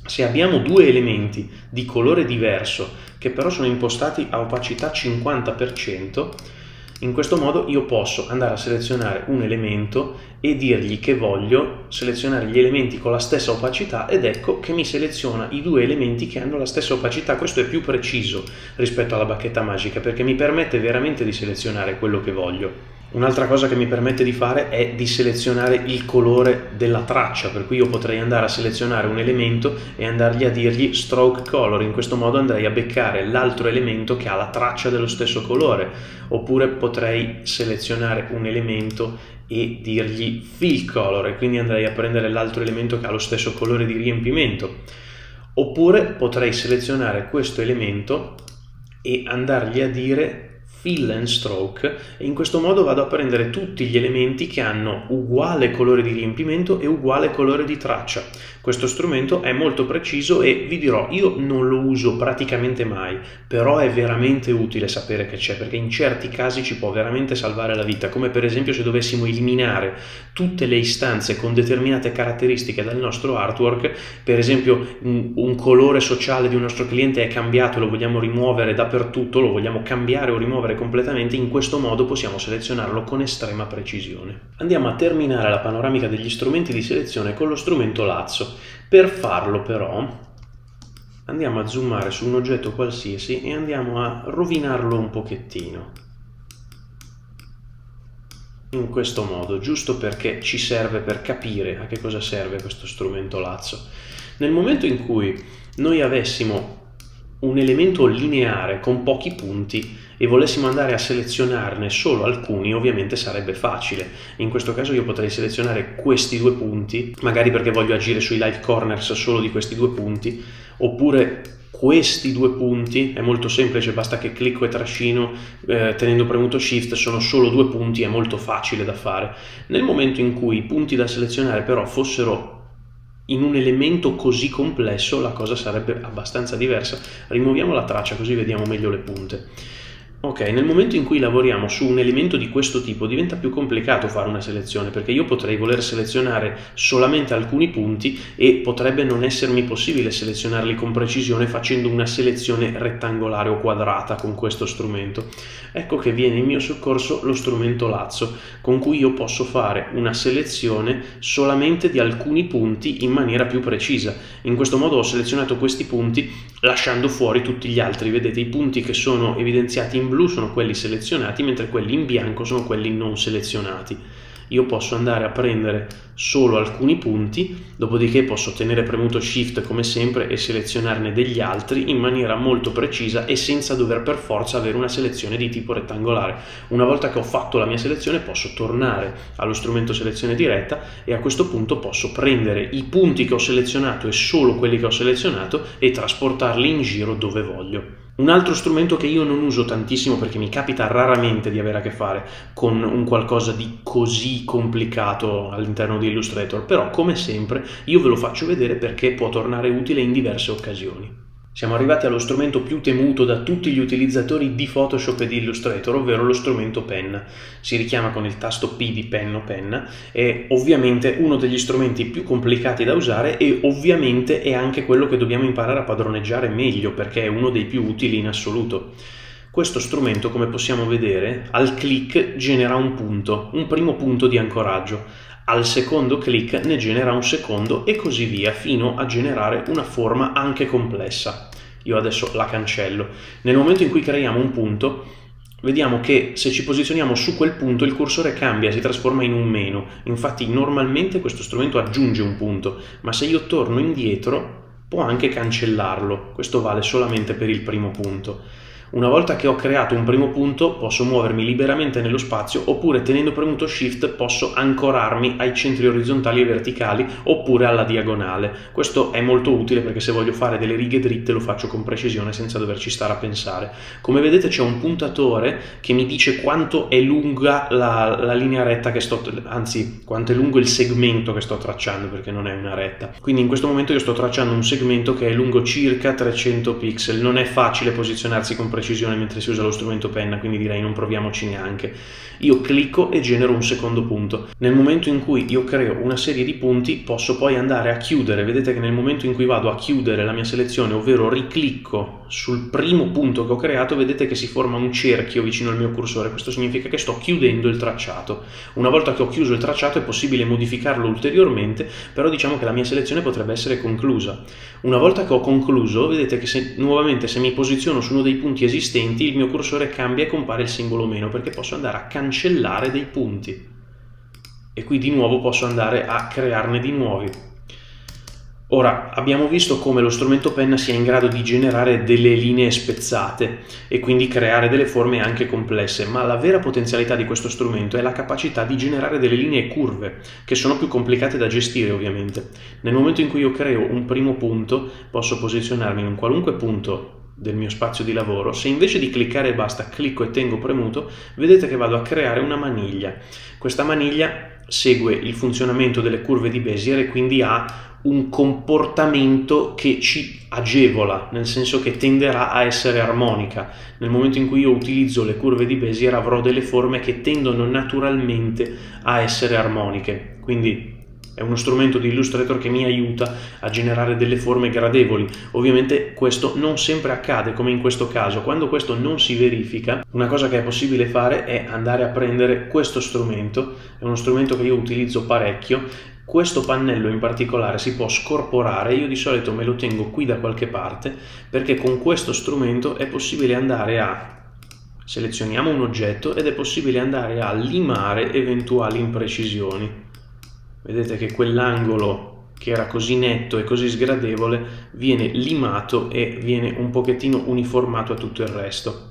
S1: Se abbiamo due elementi di colore diverso che però sono impostati a opacità cinquanta per cento, in questo modo io posso andare a selezionare un elemento e dirgli che voglio selezionare gli elementi con la stessa opacità, ed ecco che mi seleziona i due elementi che hanno la stessa opacità. Questo è più preciso rispetto alla bacchetta magica perché mi permette veramente di selezionare quello che voglio. Un'altra cosa che mi permette di fare è di selezionare il colore della traccia, per cui io potrei andare a selezionare un elemento e andargli a dirgli stroke color. In questo modo andrei a beccare l'altro elemento che ha la traccia dello stesso colore, oppure potrei selezionare un elemento e dirgli fill color e quindi andrei a prendere l'altro elemento che ha lo stesso colore di riempimento. Oppure potrei selezionare questo elemento e andargli a dire fill and stroke, e in questo modo vado a prendere tutti gli elementi che hanno uguale colore di riempimento e uguale colore di traccia. Questo strumento è molto preciso e vi dirò, io non lo uso praticamente mai, però è veramente utile sapere che c'è, perché in certi casi ci può veramente salvare la vita, come per esempio se dovessimo eliminare tutte le istanze con determinate caratteristiche dal nostro artwork. Per esempio un, un colore sociale di un nostro cliente è cambiato, lo vogliamo rimuovere dappertutto, lo vogliamo cambiare o rimuovere completamente. In questo modo possiamo selezionarlo con estrema precisione. Andiamo a terminare la panoramica degli strumenti di selezione con lo strumento lazzo. Per farlo però andiamo a zoomare su un oggetto qualsiasi e andiamo a rovinarlo un pochettino in questo modo, giusto perché ci serve per capire a che cosa serve questo strumento lazzo. Nel momento in cui noi avessimo un elemento lineare con pochi punti e volessimo andare a selezionarne solo alcuni, ovviamente sarebbe facile. In questo caso io potrei selezionare questi due punti, magari perché voglio agire sui light corners solo di questi due punti, oppure questi due punti. È molto semplice, basta che clicco e trascino eh, tenendo premuto shift, sono solo due punti, è molto facile da fare. Nel momento in cui i punti da selezionare però fossero in un elemento così complesso, la cosa sarebbe abbastanza diversa. Rimuoviamo la traccia così vediamo meglio le punte. Ok, nel momento in cui lavoriamo su un elemento di questo tipo diventa più complicato fare una selezione, perché io potrei voler selezionare solamente alcuni punti e potrebbe non essermi possibile selezionarli con precisione facendo una selezione rettangolare o quadrata con questo strumento. Ecco che viene in mio soccorso lo strumento lazzo, con cui io posso fare una selezione solamente di alcuni punti in maniera più precisa. In questo modo ho selezionato questi punti lasciando fuori tutti gli altri. Vedete, i punti che sono evidenziati in blu sono quelli selezionati, mentre quelli in bianco sono quelli non selezionati. Io posso andare a prendere solo alcuni punti, dopodiché posso tenere premuto shift come sempre e selezionarne degli altri in maniera molto precisa e senza dover per forza avere una selezione di tipo rettangolare. Una volta che ho fatto la mia selezione posso tornare allo strumento selezione diretta e a questo punto posso prendere i punti che ho selezionato e solo quelli che ho selezionato e trasportarli in giro dove voglio. Un altro strumento che io non uso tantissimo, perché mi capita raramente di avere a che fare con un qualcosa di così complicato all'interno di Illustrator, però come sempre io ve lo faccio vedere perché può tornare utile in diverse occasioni. Siamo arrivati allo strumento più temuto da tutti gli utilizzatori di Photoshop e di Illustrator, ovvero lo strumento penna. Si richiama con il tasto P di penna o penna, è ovviamente uno degli strumenti più complicati da usare e ovviamente è anche quello che dobbiamo imparare a padroneggiare meglio, perché è uno dei più utili in assoluto. Questo strumento, come possiamo vedere, al click genera un punto, un primo punto di ancoraggio. Al secondo click ne genera un secondo e così via fino a generare una forma anche complessa. Io adesso la cancello. Nel momento in cui creiamo un punto, vediamo che se ci posizioniamo su quel punto il cursore cambia, si trasforma in un meno. Infatti normalmente questo strumento aggiunge un punto, ma se io torno indietro può anche cancellarlo. Questo vale solamente per il primo punto. Una volta che ho creato un primo punto posso muovermi liberamente nello spazio, oppure tenendo premuto shift posso ancorarmi ai centri orizzontali e verticali oppure alla diagonale. Questo è molto utile perché se voglio fare delle righe dritte lo faccio con precisione senza doverci stare a pensare. Come vedete c'è un puntatore che mi dice quanto è lunga la, la linea retta che sto, anzi quanto è lungo il segmento che sto tracciando, perché non è una retta. Quindi in questo momento io sto tracciando un segmento che è lungo circa trecento pixel. Non è facile posizionarsi con precisione precisione mentre si usa lo strumento penna, quindi direi non proviamoci neanche. Io clicco e genero un secondo punto. Nel momento in cui io creo una serie di punti posso poi andare a chiudere. Vedete che nel momento in cui vado a chiudere la mia selezione, ovvero riclicco sul primo punto che ho creato, vedete che si forma un cerchio vicino al mio cursore. Questo significa che sto chiudendo il tracciato. Una volta che ho chiuso il tracciato è possibile modificarlo ulteriormente, però diciamo che la mia selezione potrebbe essere conclusa. Una volta che ho concluso, vedete che se, nuovamente se mi posiziono su uno dei punti esistenti, il mio cursore cambia e compare il simbolo meno, perché posso andare a cancellare dei punti e qui di nuovo posso andare a crearne di nuovi. Ora, abbiamo visto come lo strumento penna sia in grado di generare delle linee spezzate e quindi creare delle forme anche complesse, ma la vera potenzialità di questo strumento è la capacità di generare delle linee curve, che sono più complicate da gestire ovviamente. Nel momento in cui io creo un primo punto, posso posizionarmi in un qualunque punto del mio spazio di lavoro. Se invece di cliccare e basta clicco e tengo premuto, vedete che vado a creare una maniglia. Questa maniglia segue il funzionamento delle curve di Bézier e quindi ha un comportamento che ci agevola, nel senso che tenderà a essere armonica. Nel momento in cui io utilizzo le curve di Bézier avrò delle forme che tendono naturalmente a essere armoniche, quindi è uno strumento di Illustrator che mi aiuta a generare delle forme gradevoli. Ovviamente questo non sempre accade, come in questo caso. Quando questo non si verifica, una cosa che è possibile fare è andare a prendere questo strumento, è uno strumento che io utilizzo parecchio. Questo pannello in particolare si può scorporare, io di solito me lo tengo qui da qualche parte, perché con questo strumento è possibile andare a selezioniamo un oggetto ed è possibile andare a limare eventuali imprecisioni. Vedete che quell'angolo che era così netto e così sgradevole viene limato e viene un pochettino uniformato a tutto il resto.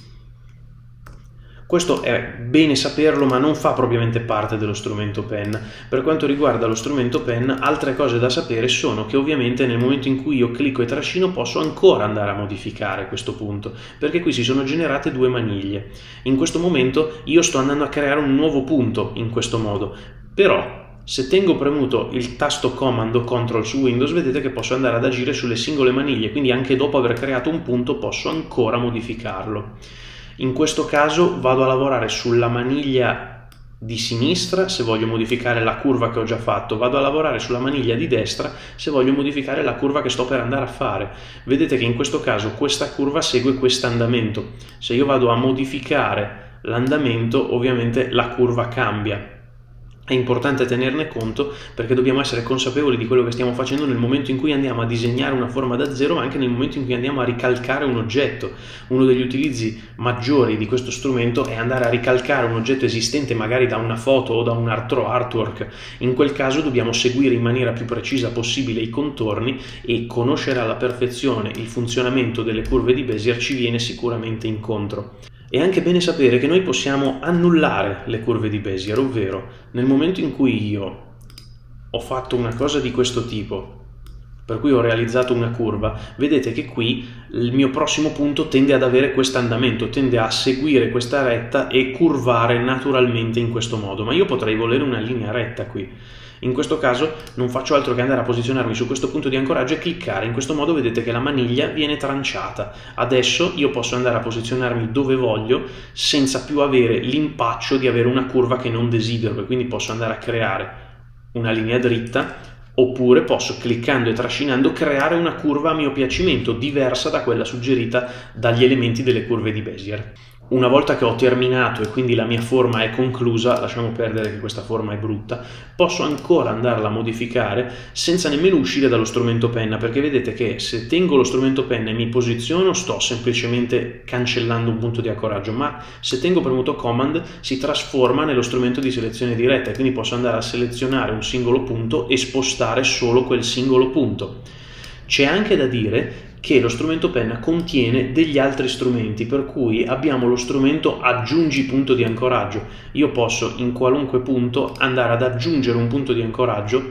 S1: Questo è bene saperlo, ma non fa propriamente parte dello strumento penna. Per quanto riguarda lo strumento penna, altre cose da sapere sono che ovviamente nel momento in cui io clicco e trascino posso ancora andare a modificare questo punto, perché qui si sono generate due maniglie. In questo momento io sto andando a creare un nuovo punto in questo modo, però se tengo premuto il tasto Command o Control su Windows, vedete che posso andare ad agire sulle singole maniglie, quindi anche dopo aver creato un punto posso ancora modificarlo. In questo caso vado a lavorare sulla maniglia di sinistra se voglio modificare la curva che ho già fatto, vado a lavorare sulla maniglia di destra se voglio modificare la curva che sto per andare a fare. Vedete che in questo caso questa curva segue questo andamento. Se io vado a modificare l'andamento, ovviamente la curva cambia. È importante tenerne conto perché dobbiamo essere consapevoli di quello che stiamo facendo nel momento in cui andiamo a disegnare una forma da zero, ma anche nel momento in cui andiamo a ricalcare un oggetto. Uno degli utilizzi maggiori di questo strumento è andare a ricalcare un oggetto esistente magari da una foto o da un altro artwork. In quel caso dobbiamo seguire in maniera più precisa possibile i contorni e conoscere alla perfezione il funzionamento delle curve di Bézier ci viene sicuramente incontro. È anche bene sapere che noi possiamo annullare le curve di Bézier, ovvero nel momento in cui io ho fatto una cosa di questo tipo, per cui ho realizzato una curva, vedete che qui il mio prossimo punto tende ad avere questo andamento, tende a seguire questa retta e curvare naturalmente in questo modo, ma io potrei volere una linea retta qui. In questo caso non faccio altro che andare a posizionarmi su questo punto di ancoraggio e cliccare. In questo modo vedete che la maniglia viene tranciata. Adesso io posso andare a posizionarmi dove voglio senza più avere l'impaccio di avere una curva che non desidero, e quindi posso andare a creare una linea dritta, oppure posso, cliccando e trascinando, creare una curva a mio piacimento, diversa da quella suggerita dagli elementi delle curve di Bézier. Una volta che ho terminato e quindi la mia forma è conclusa, lasciamo perdere che questa forma è brutta, posso ancora andarla a modificare senza nemmeno uscire dallo strumento penna, perché vedete che se tengo lo strumento penna e mi posiziono sto semplicemente cancellando un punto di ancoraggio, ma se tengo premuto Command si trasforma nello strumento di selezione diretta e quindi posso andare a selezionare un singolo punto e spostare solo quel singolo punto. C'è anche da dire che lo strumento penna contiene degli altri strumenti, per cui abbiamo lo strumento aggiungi punto di ancoraggio. Io posso in qualunque punto andare ad aggiungere un punto di ancoraggio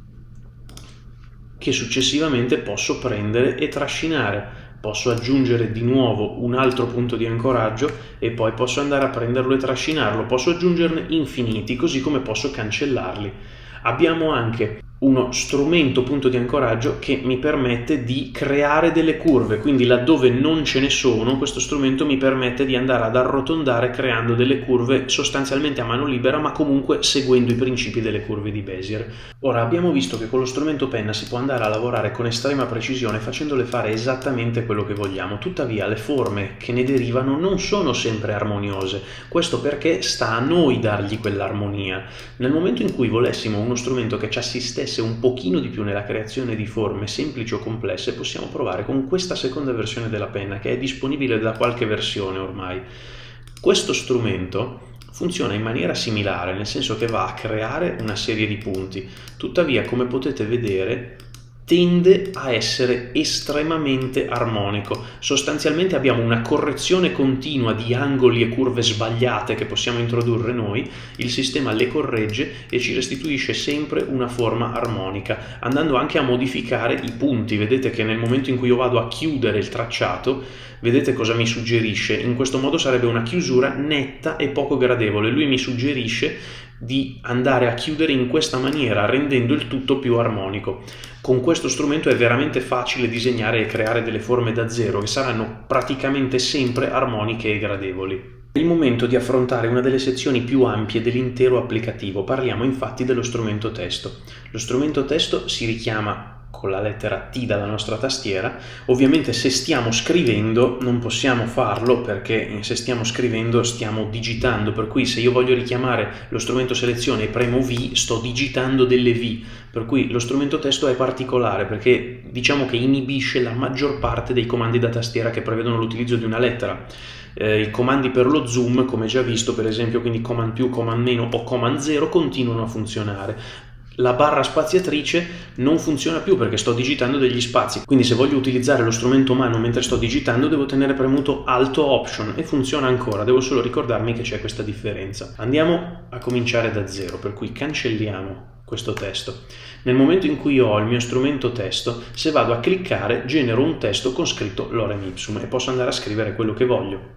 S1: che successivamente posso prendere e trascinare. Posso aggiungere di nuovo un altro punto di ancoraggio e poi posso andare a prenderlo e trascinarlo. Posso aggiungerne infiniti, così come posso cancellarli. Abbiamo anche uno strumento punto di ancoraggio che mi permette di creare delle curve, quindi laddove non ce ne sono questo strumento mi permette di andare ad arrotondare creando delle curve sostanzialmente a mano libera, ma comunque seguendo i principi delle curve di Bézier. Ora abbiamo visto che con lo strumento penna si può andare a lavorare con estrema precisione facendole fare esattamente quello che vogliamo, tuttavia le forme che ne derivano non sono sempre armoniose, questo perché sta a noi dargli quell'armonia. Nel momento in cui volessimo uno strumento che ci assistesse un pochino di più nella creazione di forme semplici o complesse, possiamo provare con questa seconda versione della penna che è disponibile da qualche versione ormai. Questo strumento funziona in maniera similare, nel senso che va a creare una serie di punti, tuttavia come potete vedere tende a essere estremamente armonico. Sostanzialmente abbiamo una correzione continua di angoli e curve sbagliate che possiamo introdurre noi, il sistema le corregge e ci restituisce sempre una forma armonica, andando anche a modificare i punti. Vedete che nel momento in cui io vado a chiudere il tracciato, vedete cosa mi suggerisce? In questo modo sarebbe una chiusura netta e poco gradevole. Lui mi suggerisce di andare a chiudere in questa maniera, rendendo il tutto più armonico. Con questo strumento è veramente facile disegnare e creare delle forme da zero che saranno praticamente sempre armoniche e gradevoli. È il momento di affrontare una delle sezioni più ampie dell'intero applicativo. Parliamo infatti dello strumento testo. Lo strumento testo si richiama con la lettera T dalla nostra tastiera. Ovviamente se stiamo scrivendo non possiamo farlo, perché se stiamo scrivendo stiamo digitando, per cui se io voglio richiamare lo strumento selezione e premo V sto digitando delle V, per cui lo strumento testo è particolare perché diciamo che inibisce la maggior parte dei comandi da tastiera che prevedono l'utilizzo di una lettera. Eh, I comandi per lo zoom, come già visto, per esempio, quindi command più, command meno o command zero, continuano a funzionare. La barra spaziatrice non funziona più perché sto digitando degli spazi, quindi se voglio utilizzare lo strumento mano mentre sto digitando devo tenere premuto Alt o Option e funziona ancora, devo solo ricordarmi che c'è questa differenza. Andiamo a cominciare da zero, per cui cancelliamo questo testo. Nel momento in cui ho il mio strumento testo, se vado a cliccare genero un testo con scritto lorem ipsum e posso andare a scrivere quello che voglio.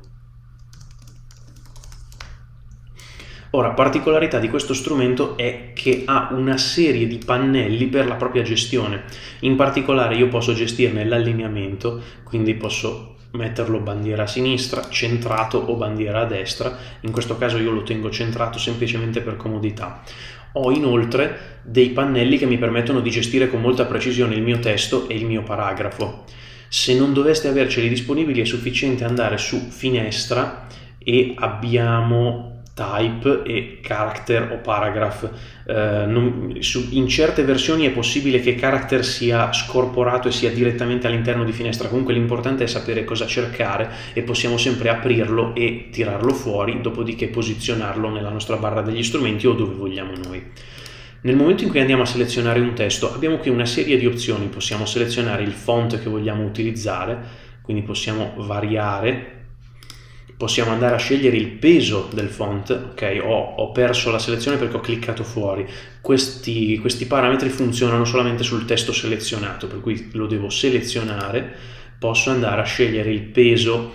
S1: Ora, particolarità di questo strumento è che ha una serie di pannelli per la propria gestione. In particolare io posso gestirne l'allineamento, quindi posso metterlo bandiera a sinistra, centrato o bandiera a destra. In questo caso io lo tengo centrato semplicemente per comodità. Ho inoltre dei pannelli che mi permettono di gestire con molta precisione il mio testo e il mio paragrafo. Se non doveste averceli disponibili è sufficiente andare su Finestra e abbiamo Type e Character o Paragraph. Eh, non, su, in certe versioni è possibile che Character sia scorporato e sia direttamente all'interno di Finestra, comunque l'importante è sapere cosa cercare e possiamo sempre aprirlo e tirarlo fuori, dopodiché posizionarlo nella nostra barra degli strumenti o dove vogliamo noi. Nel momento in cui andiamo a selezionare un testo abbiamo qui una serie di opzioni, possiamo selezionare il font che vogliamo utilizzare, quindi possiamo variare. Possiamo andare a scegliere il peso del font, ok, ho, ho perso la selezione perché ho cliccato fuori. Questi, questi parametri funzionano solamente sul testo selezionato, per cui lo devo selezionare. Posso andare a scegliere il peso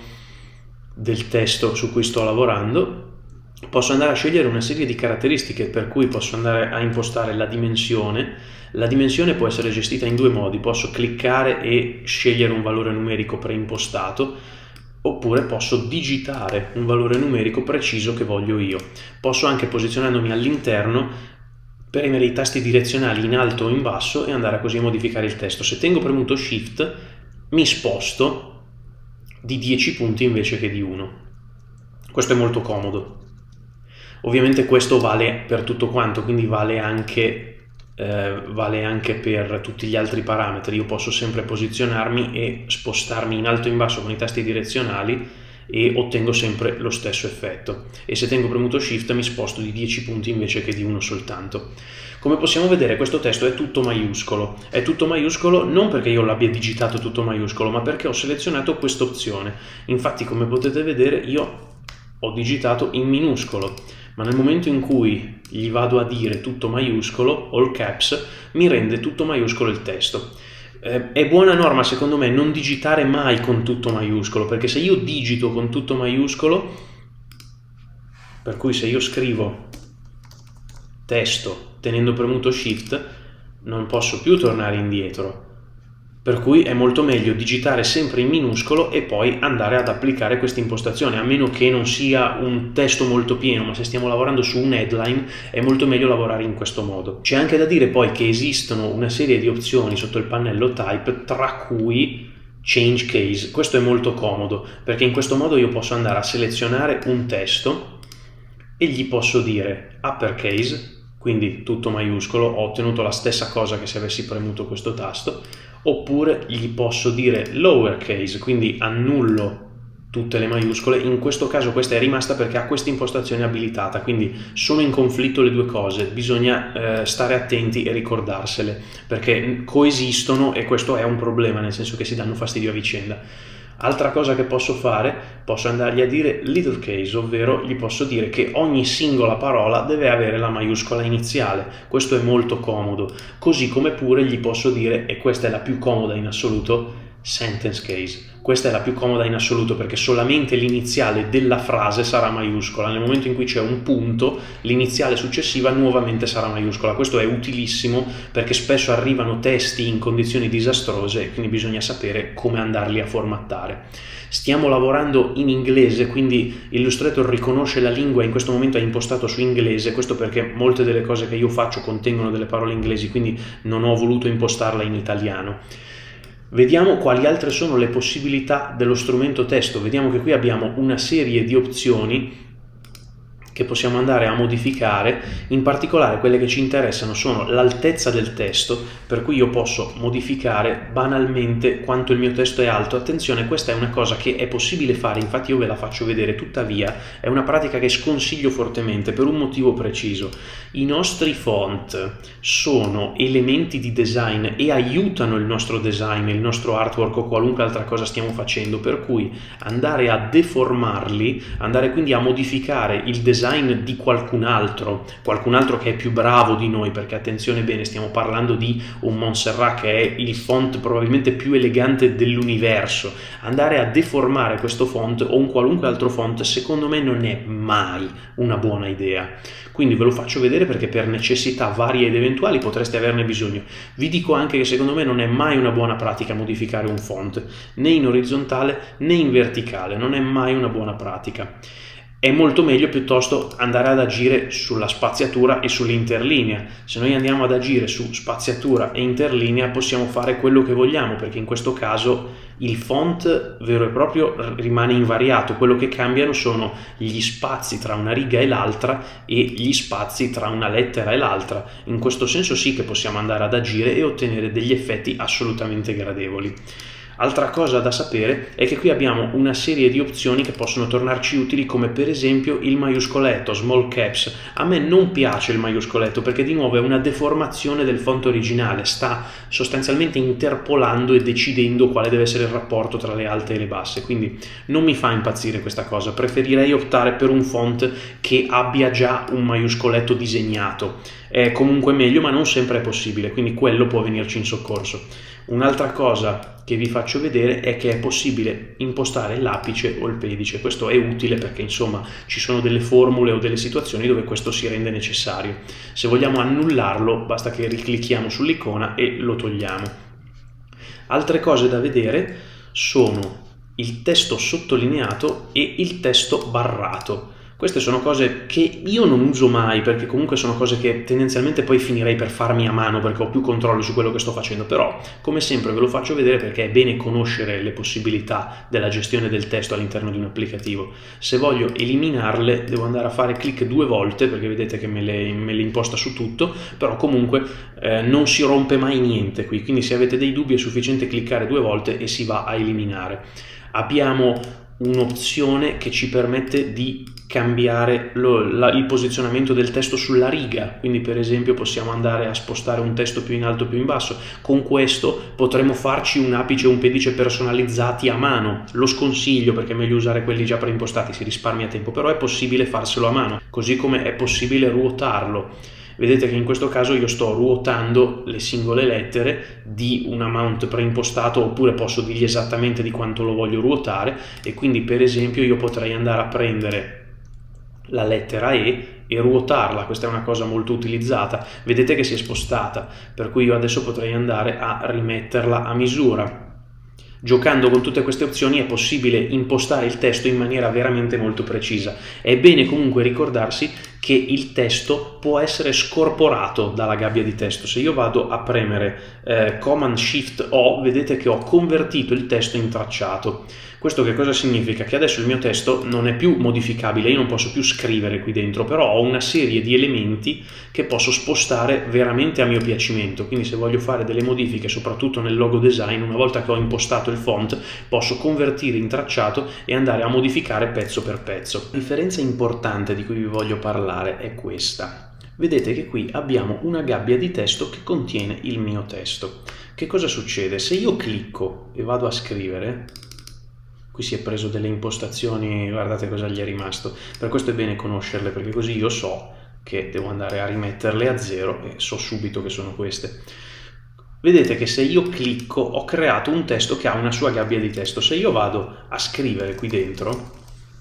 S1: del testo su cui sto lavorando. Posso andare a scegliere una serie di caratteristiche, per cui posso andare a impostare la dimensione. La dimensione può essere gestita in due modi, posso cliccare e scegliere un valore numerico preimpostato, oppure posso digitare un valore numerico preciso che voglio io. Posso anche, posizionandomi all'interno, premere i tasti direzionali in alto o in basso e andare così a modificare il testo. Se tengo premuto Shift mi sposto di dieci punti invece che di uno. Questo è molto comodo. Ovviamente questo vale per tutto quanto, quindi vale anche Eh, vale anche per tutti gli altri parametri. Io posso sempre posizionarmi e spostarmi in alto e in basso con i tasti direzionali e ottengo sempre lo stesso effetto, e se tengo premuto Shift mi sposto di dieci punti invece che di uno soltanto. Come possiamo vedere questo testo è tutto maiuscolo, è tutto maiuscolo non perché io l'abbia digitato tutto maiuscolo, ma perché ho selezionato questa opzione. Infatti, come potete vedere, io ho digitato in minuscolo, ma nel momento in cui gli vado a dire tutto maiuscolo, all caps, mi rende tutto maiuscolo il testo. Eh, è buona norma secondo me non digitare mai con tutto maiuscolo, perché se io digito con tutto maiuscolo, per cui se io scrivo testo tenendo premuto Shift, non posso più tornare indietro. Per cui è molto meglio digitare sempre in minuscolo e poi andare ad applicare questa impostazione, a meno che non sia un testo molto pieno, ma se stiamo lavorando su un headline è molto meglio lavorare in questo modo. C'è anche da dire poi che esistono una serie di opzioni sotto il pannello Type, tra cui Change Case. Questo è molto comodo perché in questo modo io posso andare a selezionare un testo e gli posso dire uppercase, quindi tutto maiuscolo, ho ottenuto la stessa cosa che se avessi premuto questo tasto, oppure gli posso dire lowercase, quindi annullo tutte le maiuscole. In questo caso questa è rimasta perché ha questa impostazione abilitata, quindi sono in conflitto le due cose, bisogna eh, stare attenti e ricordarsele perché coesistono e questo è un problema, nel senso che si danno fastidio a vicenda. Altra cosa che posso fare, posso andargli a dire little case, ovvero gli posso dire che ogni singola parola deve avere la maiuscola iniziale. Questo è molto comodo, così come pure gli posso dire, e questa è la più comoda in assoluto, sentence case. Questa è la più comoda in assoluto perché solamente l'iniziale della frase sarà maiuscola. Nel momento in cui c'è un punto, l'iniziale successiva nuovamente sarà maiuscola. Questo è utilissimo perché spesso arrivano testi in condizioni disastrose e quindi bisogna sapere come andarli a formattare. Stiamo lavorando in inglese, quindi Illustrator riconosce la lingua, in questo momento è impostato su inglese, questo perché molte delle cose che io faccio contengono delle parole inglesi, quindi non ho voluto impostarla in italiano. Vediamo quali altre sono le possibilità dello strumento testo. Vediamo che qui abbiamo una serie di opzioni che possiamo andare a modificare, in particolare quelle che ci interessano sono l'altezza del testo, per cui io posso modificare banalmente quanto il mio testo è alto. Attenzione, questa è una cosa che è possibile fare, infatti io ve la faccio vedere, tuttavia è una pratica che sconsiglio fortemente per un motivo preciso. I nostri font sono elementi di design e aiutano il nostro design, il nostro artwork o qualunque altra cosa stiamo facendo, per cui andare a deformarli, andare quindi a modificare il design di qualcun altro, qualcun altro che è più bravo di noi, perché attenzione bene, stiamo parlando di un Montserrat che è il font probabilmente più elegante dell'universo. Andare a deformare questo font o un qualunque altro font secondo me non è mai una buona idea. Quindi ve lo faccio vedere perché per necessità varie ed eventuali potreste averne bisogno. Vi dico anche che secondo me non è mai una buona pratica modificare un font, né in orizzontale né in verticale, non è mai una buona pratica. È molto meglio piuttosto andare ad agire sulla spaziatura e sull'interlinea. Se noi andiamo ad agire su spaziatura e interlinea possiamo fare quello che vogliamo, perché in questo caso il font vero e proprio rimane invariato. Quello che cambiano sono gli spazi tra una riga e l'altra e gli spazi tra una lettera e l'altra. In questo senso sì che possiamo andare ad agire e ottenere degli effetti assolutamente gradevoli. Altra cosa da sapere è che qui abbiamo una serie di opzioni che possono tornarci utili, come per esempio il maiuscoletto, small caps. A me non piace il maiuscoletto perché di nuovo è una deformazione del font originale, sta sostanzialmente interpolando e decidendo quale deve essere il rapporto tra le alte e le basse, quindi non mi fa impazzire questa cosa. Preferirei optare per un font che abbia già un maiuscoletto disegnato. È comunque meglio, ma non sempre è possibile, quindi quello può venirci in soccorso. Un'altra cosa che vi faccio vedere è che è possibile impostare l'apice o il pedice. Questo è utile perché insomma ci sono delle formule o delle situazioni dove questo si rende necessario. Se vogliamo annullarlo basta che riclicchiamo sull'icona e lo togliamo. Altre cose da vedere sono il testo sottolineato e il testo barrato. Queste sono cose che io non uso mai perché comunque sono cose che tendenzialmente poi finirei per farmi a mano perché ho più controllo su quello che sto facendo, però come sempre ve lo faccio vedere perché è bene conoscere le possibilità della gestione del testo all'interno di un applicativo. Se voglio eliminarle devo andare a fare clic due volte perché vedete che me le, me le imposta su tutto, però comunque eh, non si rompe mai niente qui, quindi se avete dei dubbi è sufficiente cliccare due volte e si va a eliminare. Abbiamo un'opzione che ci permette di cambiare lo, la, il posizionamento del testo sulla riga, quindi per esempio possiamo andare a spostare un testo più in alto o più in basso. Con questo potremo farci un apice e un pedice personalizzati a mano. Lo sconsiglio perché è meglio usare quelli già preimpostati, si risparmia tempo, però è possibile farselo a mano, così come è possibile ruotarlo. Vedete che in questo caso io sto ruotando le singole lettere di un amount preimpostato, oppure posso dirgli esattamente di quanto lo voglio ruotare, e quindi per esempio io potrei andare a prendere la lettera E e ruotarla. Questa è una cosa molto utilizzata, vedete che si è spostata, per cui io adesso potrei andare a rimetterla a misura. Giocando con tutte queste opzioni è possibile impostare il testo in maniera veramente molto precisa. È bene comunque ricordarsi che il testo può essere scorporato dalla gabbia di testo. Se io vado a premere eh, Command Shift O, vedete che ho convertito il testo in tracciato. Questo che cosa significa? Che adesso il mio testo non è più modificabile, io non posso più scrivere qui dentro, però ho una serie di elementi che posso spostare veramente a mio piacimento. Quindi se voglio fare delle modifiche, soprattutto nel logo design, una volta che ho impostato il font, posso convertire in tracciato e andare a modificare pezzo per pezzo. La differenza importante di cui vi voglio parlare è questa. Vedete che qui abbiamo una gabbia di testo che contiene il mio testo. Che cosa succede? Se io clicco e vado a scrivere, qui si è preso delle impostazioni, guardate cosa gli è rimasto. Per questo è bene conoscerle, perché così io so che devo andare a rimetterle a zero e so subito che sono queste. Vedete che se io clicco ho creato un testo che ha una sua gabbia di testo. Se io vado a scrivere qui dentro,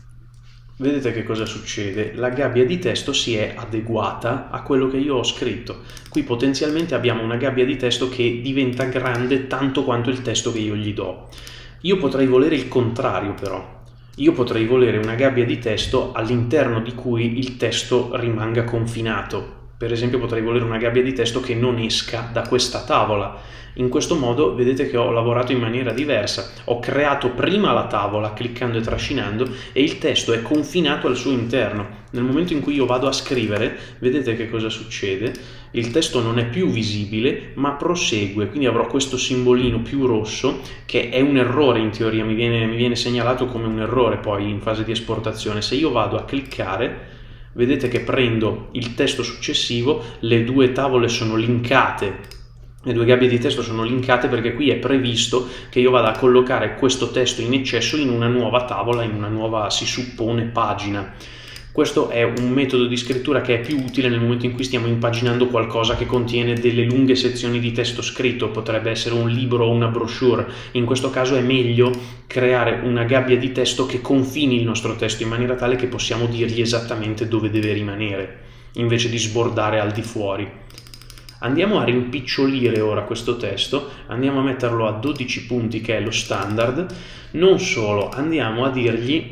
S1: vedete che cosa succede? La gabbia di testo si è adeguata a quello che io ho scritto. Qui potenzialmente abbiamo una gabbia di testo che diventa grande tanto quanto il testo che io gli do. Io potrei volere il contrario però. Io potrei volere una gabbia di testo all'interno di cui il testo rimanga confinato. Per esempio potrei volere una gabbia di testo che non esca da questa tavola. In questo modo vedete che ho lavorato in maniera diversa. Ho creato prima la tavola cliccando e trascinando e il testo è confinato al suo interno. Nel momento in cui io vado a scrivere, vedete che cosa succede? Il testo non è più visibile ma prosegue, quindi avrò questo simbolino più rosso che è un errore in teoria, mi viene, mi viene segnalato come un errore poi in fase di esportazione. Se io vado a cliccare, vedete che prendo il testo successivo, le due tavole sono linkate. Le due gabbie di testo sono linkate perché qui è previsto che io vada a collocare questo testo in eccesso in una nuova tavola, in una nuova, si suppone, pagina. Questo è un metodo di scrittura che è più utile nel momento in cui stiamo impaginando qualcosa che contiene delle lunghe sezioni di testo scritto, potrebbe essere un libro o una brochure. In questo caso è meglio creare una gabbia di testo che confini il nostro testo in maniera tale che possiamo dirgli esattamente dove deve rimanere, invece di sbordare al di fuori. Andiamo a rimpicciolire ora questo testo, andiamo a metterlo a dodici punti che è lo standard. Non solo, andiamo a dirgli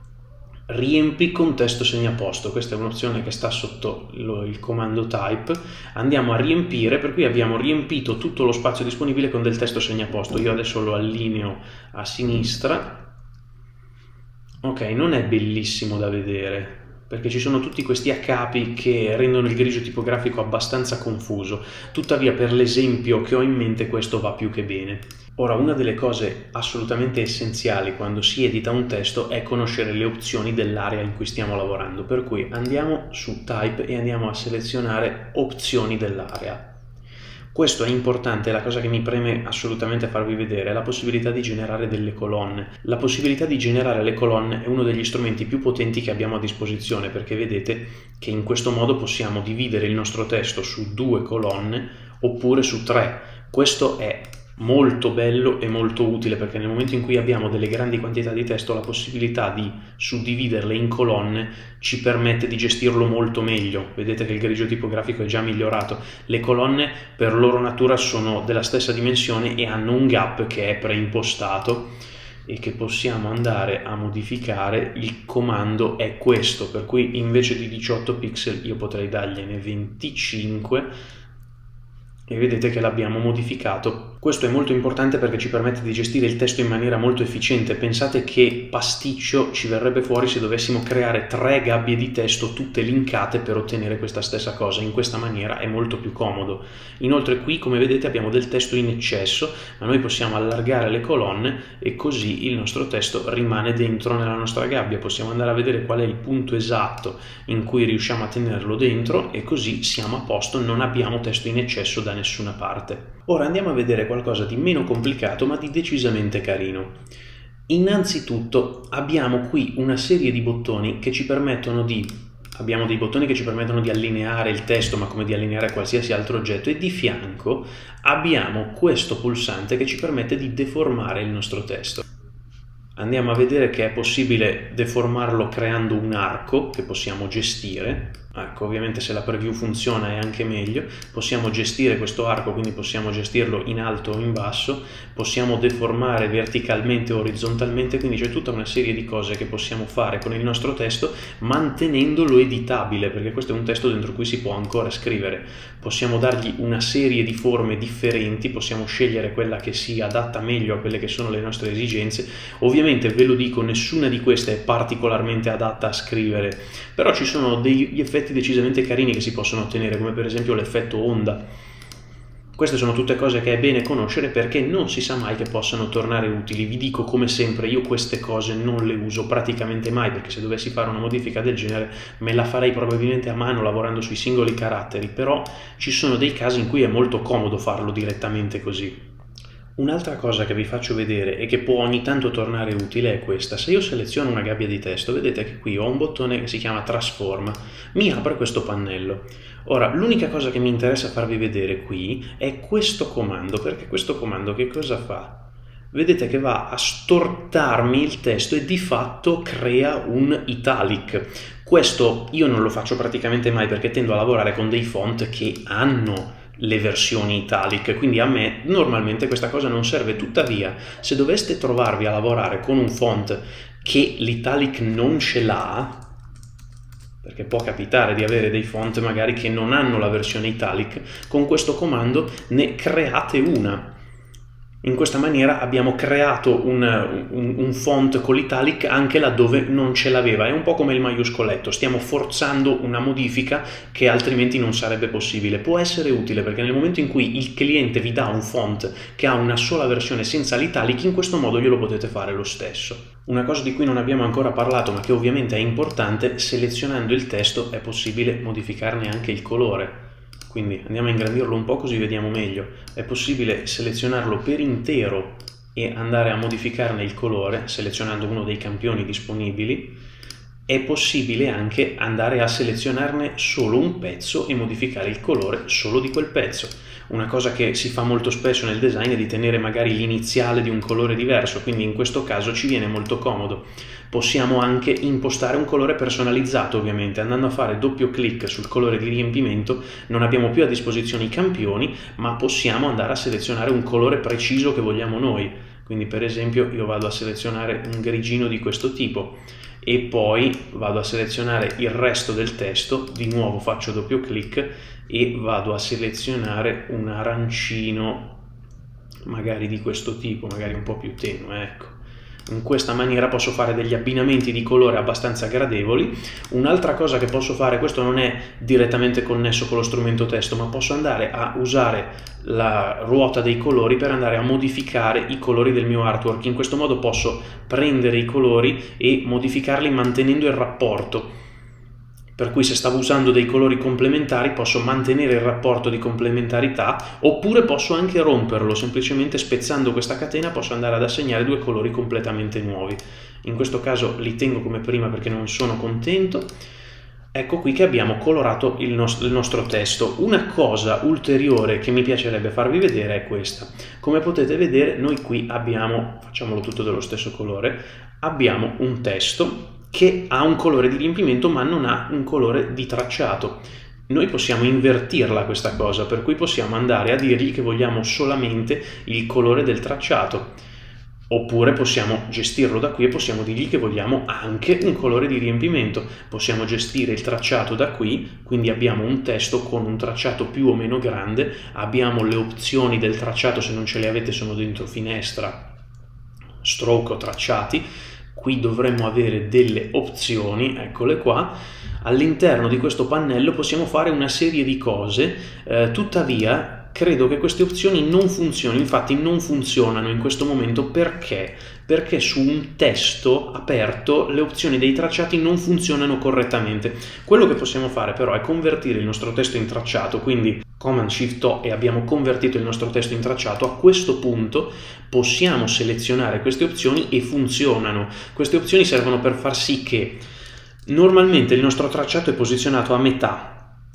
S1: riempi con testo segnaposto. Questa è un'opzione che sta sotto lo, il comando type. Andiamo a riempire, per cui abbiamo riempito tutto lo spazio disponibile con del testo segnaposto. Io adesso lo allineo a sinistra. Ok, non è bellissimo da vedere perché ci sono tutti questi a capi che rendono il grigio tipografico abbastanza confuso. Tuttavia, per l'esempio che ho in mente, questo va più che bene. Ora, una delle cose assolutamente essenziali quando si edita un testo è conoscere le opzioni dell'area in cui stiamo lavorando, per cui andiamo su Type e andiamo a selezionare opzioni dell'area. Questo è importante, la cosa che mi preme assolutamente farvi vedere è la possibilità di generare delle colonne. La possibilità di generare le colonne è uno degli strumenti più potenti che abbiamo a disposizione, perché vedete che in questo modo possiamo dividere il nostro testo su due colonne oppure su tre. Questo è molto bello e molto utile perché nel momento in cui abbiamo delle grandi quantità di testo la possibilità di suddividerle in colonne ci permette di gestirlo molto meglio. Vedete che il grigio tipografico è già migliorato. Le colonne per loro natura sono della stessa dimensione e hanno un gap che è preimpostato e che possiamo andare a modificare. Il comando è questo, per cui invece di diciotto pixel io potrei dargliene venticinque e vedete che l'abbiamo modificato. Questo è molto importante perché ci permette di gestire il testo in maniera molto efficiente. Pensate che pasticcio ci verrebbe fuori se dovessimo creare tre gabbie di testo tutte linkate per ottenere questa stessa cosa. In questa maniera è molto più comodo. Inoltre qui, come vedete, abbiamo del testo in eccesso, ma noi possiamo allargare le colonne e così il nostro testo rimane dentro nella nostra gabbia. Possiamo andare a vedere qual è il punto esatto in cui riusciamo a tenerlo dentro e così siamo a posto, non abbiamo testo in eccesso da nessuna parte. Ora andiamo a vedere qualcosa di meno complicato ma di decisamente carino. Innanzitutto abbiamo qui una serie di bottoni che ci permettono di abbiamo dei bottoni che ci permettono di allineare il testo, ma come di allineare qualsiasi altro oggetto, e di fianco abbiamo questo pulsante che ci permette di deformare il nostro testo. Andiamo a vedere che è possibile deformarlo creando un arco che possiamo gestire. Ecco, ovviamente se la preview funziona è anche meglio. Possiamo gestire questo arco, quindi possiamo gestirlo in alto o in basso, possiamo deformare verticalmente o orizzontalmente, quindi c'è tutta una serie di cose che possiamo fare con il nostro testo mantenendolo editabile, perché questo è un testo dentro cui si può ancora scrivere. Possiamo dargli una serie di forme differenti, possiamo scegliere quella che si adatta meglio a quelle che sono le nostre esigenze. Ovviamente ve lo dico, nessuna di queste è particolarmente adatta a scrivere, però ci sono degli effetti decisamente carini che si possono ottenere, come per esempio l'effetto onda. Queste sono tutte cose che è bene conoscere perché non si sa mai che possano tornare utili. Vi dico come sempre, io queste cose non le uso praticamente mai, perché se dovessi fare una modifica del genere me la farei probabilmente a mano lavorando sui singoli caratteri, però ci sono dei casi in cui è molto comodo farlo direttamente così. Un'altra cosa che vi faccio vedere e che può ogni tanto tornare utile è questa. Se io seleziono una gabbia di testo, vedete che qui ho un bottone che si chiama Transform, mi apre questo pannello. Ora, l'unica cosa che mi interessa farvi vedere qui è questo comando, perché questo comando che cosa fa? Vedete che va a stortarmi il testo e di fatto crea un italic. Questo io non lo faccio praticamente mai perché tendo a lavorare con dei font che hanno le versioni italic, quindi a me normalmente questa cosa non serve. Tuttavia, se doveste trovarvi a lavorare con un font che l'italic non ce l'ha, perché può capitare di avere dei font magari che non hanno la versione italic, con questo comando ne create una. In questa maniera abbiamo creato un, un, un font con l'italic anche laddove non ce l'aveva. È un po' come il maiuscoletto, stiamo forzando una modifica che altrimenti non sarebbe possibile. Può essere utile perché nel momento in cui il cliente vi dà un font che ha una sola versione senza l'italic, in questo modo glielo potete fare lo stesso. Una cosa di cui non abbiamo ancora parlato ma che ovviamente è importante: selezionando il testo è possibile modificarne anche il colore. Quindi andiamo a ingrandirlo un po' così vediamo meglio. È possibile selezionarlo per intero e andare a modificarne il colore selezionando uno dei campioni disponibili. È possibile anche andare a selezionarne solo un pezzo e modificare il colore solo di quel pezzo. Una cosa che si fa molto spesso nel design è di tenere magari l'iniziale di un colore diverso, quindi in questo caso ci viene molto comodo. Possiamo anche impostare un colore personalizzato, ovviamente, andando a fare doppio clic sul colore di riempimento non abbiamo più a disposizione i campioni, ma possiamo andare a selezionare un colore preciso che vogliamo noi. Quindi per esempio io vado a selezionare un grigino di questo tipo e poi vado a selezionare il resto del testo, di nuovo faccio doppio clic e vado a selezionare un arancino magari di questo tipo, magari un po' più tenue, ecco. In questa maniera posso fare degli abbinamenti di colore abbastanza gradevoli. Un'altra cosa che posso fare, questo non è direttamente connesso con lo strumento testo, ma posso andare a usare la ruota dei colori per andare a modificare i colori del mio artwork. In questo modo posso prendere i colori e modificarli mantenendo il rapporto. Per cui se stavo usando dei colori complementari posso mantenere il rapporto di complementarità, oppure posso anche romperlo, semplicemente spezzando questa catena posso andare ad assegnare due colori completamente nuovi. In questo caso li tengo come prima perché non sono contento. Ecco qui che abbiamo colorato il, nos- il nostro testo. Una cosa ulteriore che mi piacerebbe farvi vedere è questa. Come potete vedere noi qui abbiamo, facciamolo tutto dello stesso colore, abbiamo un testo che ha un colore di riempimento ma non ha un colore di tracciato. Noi possiamo invertirla questa cosa, per cui possiamo andare a dirgli che vogliamo solamente il colore del tracciato, oppure possiamo gestirlo da qui e possiamo dirgli che vogliamo anche un colore di riempimento. Possiamo gestire il tracciato da qui, quindi abbiamo un testo con un tracciato più o meno grande, abbiamo le opzioni del tracciato, se non ce le avete sono dentro finestra, stroke o tracciati. Qui dovremmo avere delle opzioni, eccole qua. All'interno di questo pannello possiamo fare una serie di cose, eh, tuttavia credo che queste opzioni non funzionino, infatti non funzionano in questo momento. Perché? Perché su un testo aperto le opzioni dei tracciati non funzionano correttamente. Quello che possiamo fare però è convertire il nostro testo in tracciato, quindi Command Shift O e abbiamo convertito il nostro testo in tracciato. A questo punto possiamo selezionare queste opzioni e funzionano. Queste opzioni servono per far sì che normalmente il nostro tracciato è posizionato a metà,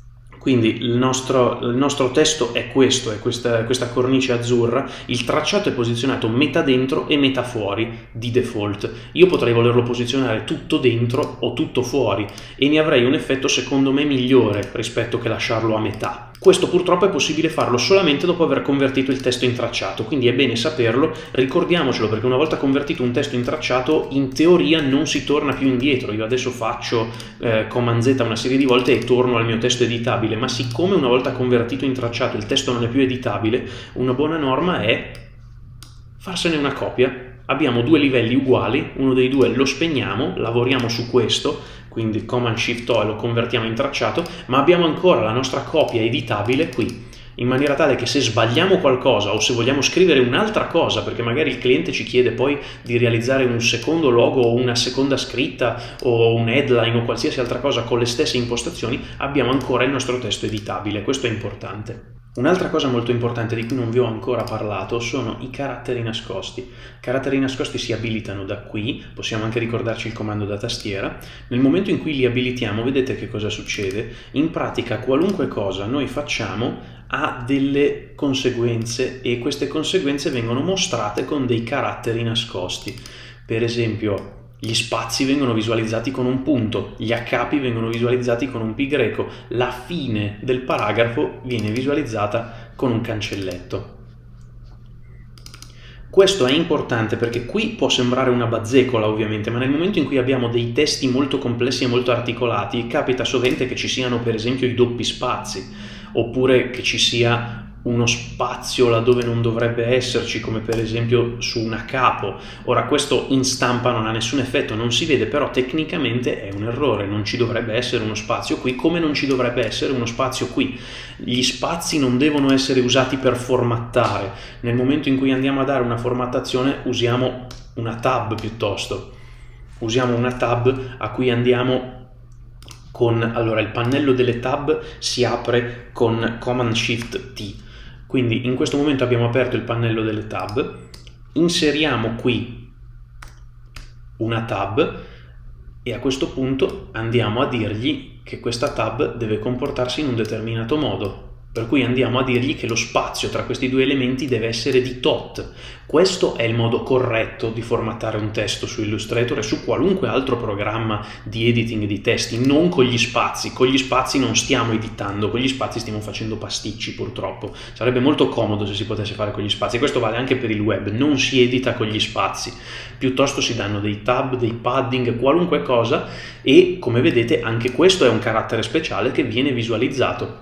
S1: Quindi il nostro, il nostro testo è questo, è questa, questa cornice azzurra, il tracciato è posizionato metà dentro e metà fuori di default. Io potrei volerlo posizionare tutto dentro o tutto fuori e ne avrei un effetto secondo me migliore rispetto che lasciarlo a metà. Questo purtroppo è possibile farlo solamente dopo aver convertito il testo in tracciato, quindi è bene saperlo, ricordiamocelo perché una volta convertito un testo in tracciato in teoria non si torna più indietro. Io adesso faccio eh, Command Z una serie di volte e torno al mio testo editabile, ma siccome una volta convertito in tracciato il testo non è più editabile, una buona norma è farsene una copia. Abbiamo due livelli uguali, uno dei due lo spegniamo, lavoriamo su questo, quindi Command Shift O e lo convertiamo in tracciato, ma abbiamo ancora la nostra copia editabile qui, in maniera tale che se sbagliamo qualcosa o se vogliamo scrivere un'altra cosa, perché magari il cliente ci chiede poi di realizzare un secondo logo o una seconda scritta o un headline o qualsiasi altra cosa con le stesse impostazioni, abbiamo ancora il nostro testo editabile. Questo è importante. Un'altra cosa molto importante di cui non vi ho ancora parlato sono i caratteri nascosti. I caratteri nascosti si abilitano da qui, possiamo anche ricordarci il comando da tastiera. Nel momento in cui li abilitiamo, vedete che cosa succede? In pratica qualunque cosa noi facciamo ha delle conseguenze e queste conseguenze vengono mostrate con dei caratteri nascosti. Per esempio, gli spazi vengono visualizzati con un punto, gli accapi vengono visualizzati con un pi greco, la fine del paragrafo viene visualizzata con un cancelletto. Questo è importante perché qui può sembrare una bazzecola ovviamente, ma nel momento in cui abbiamo dei testi molto complessi e molto articolati, capita sovente che ci siano per esempio i doppi spazi, oppure che ci sia uno spazio laddove non dovrebbe esserci, come per esempio su una capo. Ora questo in stampa non ha nessun effetto, non si vede, però tecnicamente è un errore, non ci dovrebbe essere uno spazio qui come non ci dovrebbe essere uno spazio qui. Gli spazi non devono essere usati per formattare, nel momento in cui andiamo a dare una formattazione usiamo una tab piuttosto, usiamo una tab a cui andiamo con, allora il pannello delle tab si apre con Command Shift T. Quindi in questo momento abbiamo aperto il pannello delle tab, inseriamo qui una tab e a questo punto andiamo a dirgli che questa tab deve comportarsi in un determinato modo. Per cui andiamo a dirgli che lo spazio tra questi due elementi deve essere di tot. Questo è il modo corretto di formattare un testo su Illustrator e su qualunque altro programma di editing di testi, non con gli spazi. Con gli spazi non stiamo editando, con gli spazi stiamo facendo pasticci purtroppo. Sarebbe molto comodo se si potesse fare con gli spazi. Questo vale anche per il web, non si edita con gli spazi. Piuttosto si danno dei tab, dei padding, qualunque cosa e come vedete anche questo è un carattere speciale che viene visualizzato.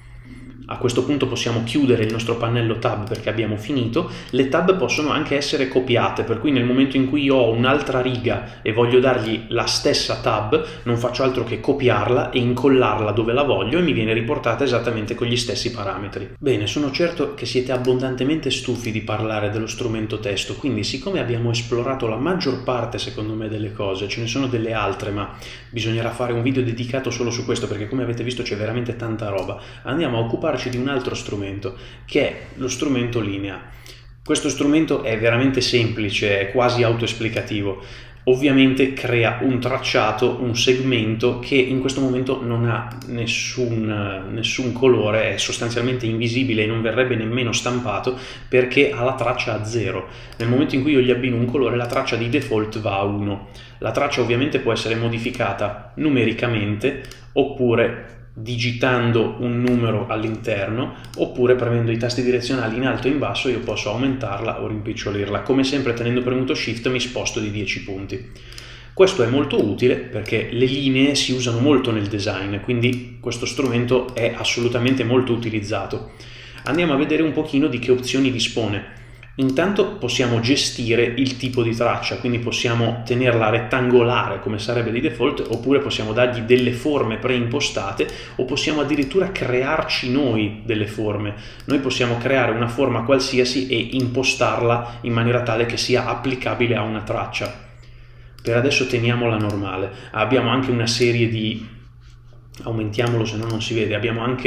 S1: A questo punto possiamo chiudere il nostro pannello tab perché abbiamo finito. Le tab possono anche essere copiate, per cui nel momento in cui io ho un'altra riga e voglio dargli la stessa tab, non faccio altro che copiarla e incollarla dove la voglio e mi viene riportata esattamente con gli stessi parametri. Bene, sono certo che siete abbondantemente stufi di parlare dello strumento testo, quindi siccome abbiamo esplorato la maggior parte secondo me delle cose, ce ne sono delle altre ma bisognerà fare un video dedicato solo su questo perché come avete visto c'è veramente tanta roba, andiamo a occupare di un altro strumento che è lo strumento linea. Questo strumento è veramente semplice, è quasi autoesplicativo. Ovviamente crea un tracciato, un segmento che in questo momento non ha nessun, nessun colore, è sostanzialmente invisibile e non verrebbe nemmeno stampato perché ha la traccia a zero. Nel momento in cui io gli abbino un colore, la traccia di default va a uno. La traccia ovviamente può essere modificata numericamente oppure digitando un numero all'interno oppure premendo i tasti direzionali in alto e in basso io posso aumentarla o rimpicciolirla. Come sempre tenendo premuto Shift mi sposto di dieci punti. Questo è molto utile perché le linee si usano molto nel design, quindi questo strumento è assolutamente molto utilizzato. Andiamo a vedere un pochino di che opzioni dispone. Intanto possiamo gestire il tipo di traccia, quindi possiamo tenerla rettangolare come sarebbe di default, oppure possiamo dargli delle forme preimpostate o possiamo addirittura crearci noi delle forme. Noi possiamo creare una forma qualsiasi e impostarla in maniera tale che sia applicabile a una traccia. Per adesso teniamola normale. Abbiamo anche una serie di... aumentiamolo se no non si vede, abbiamo anche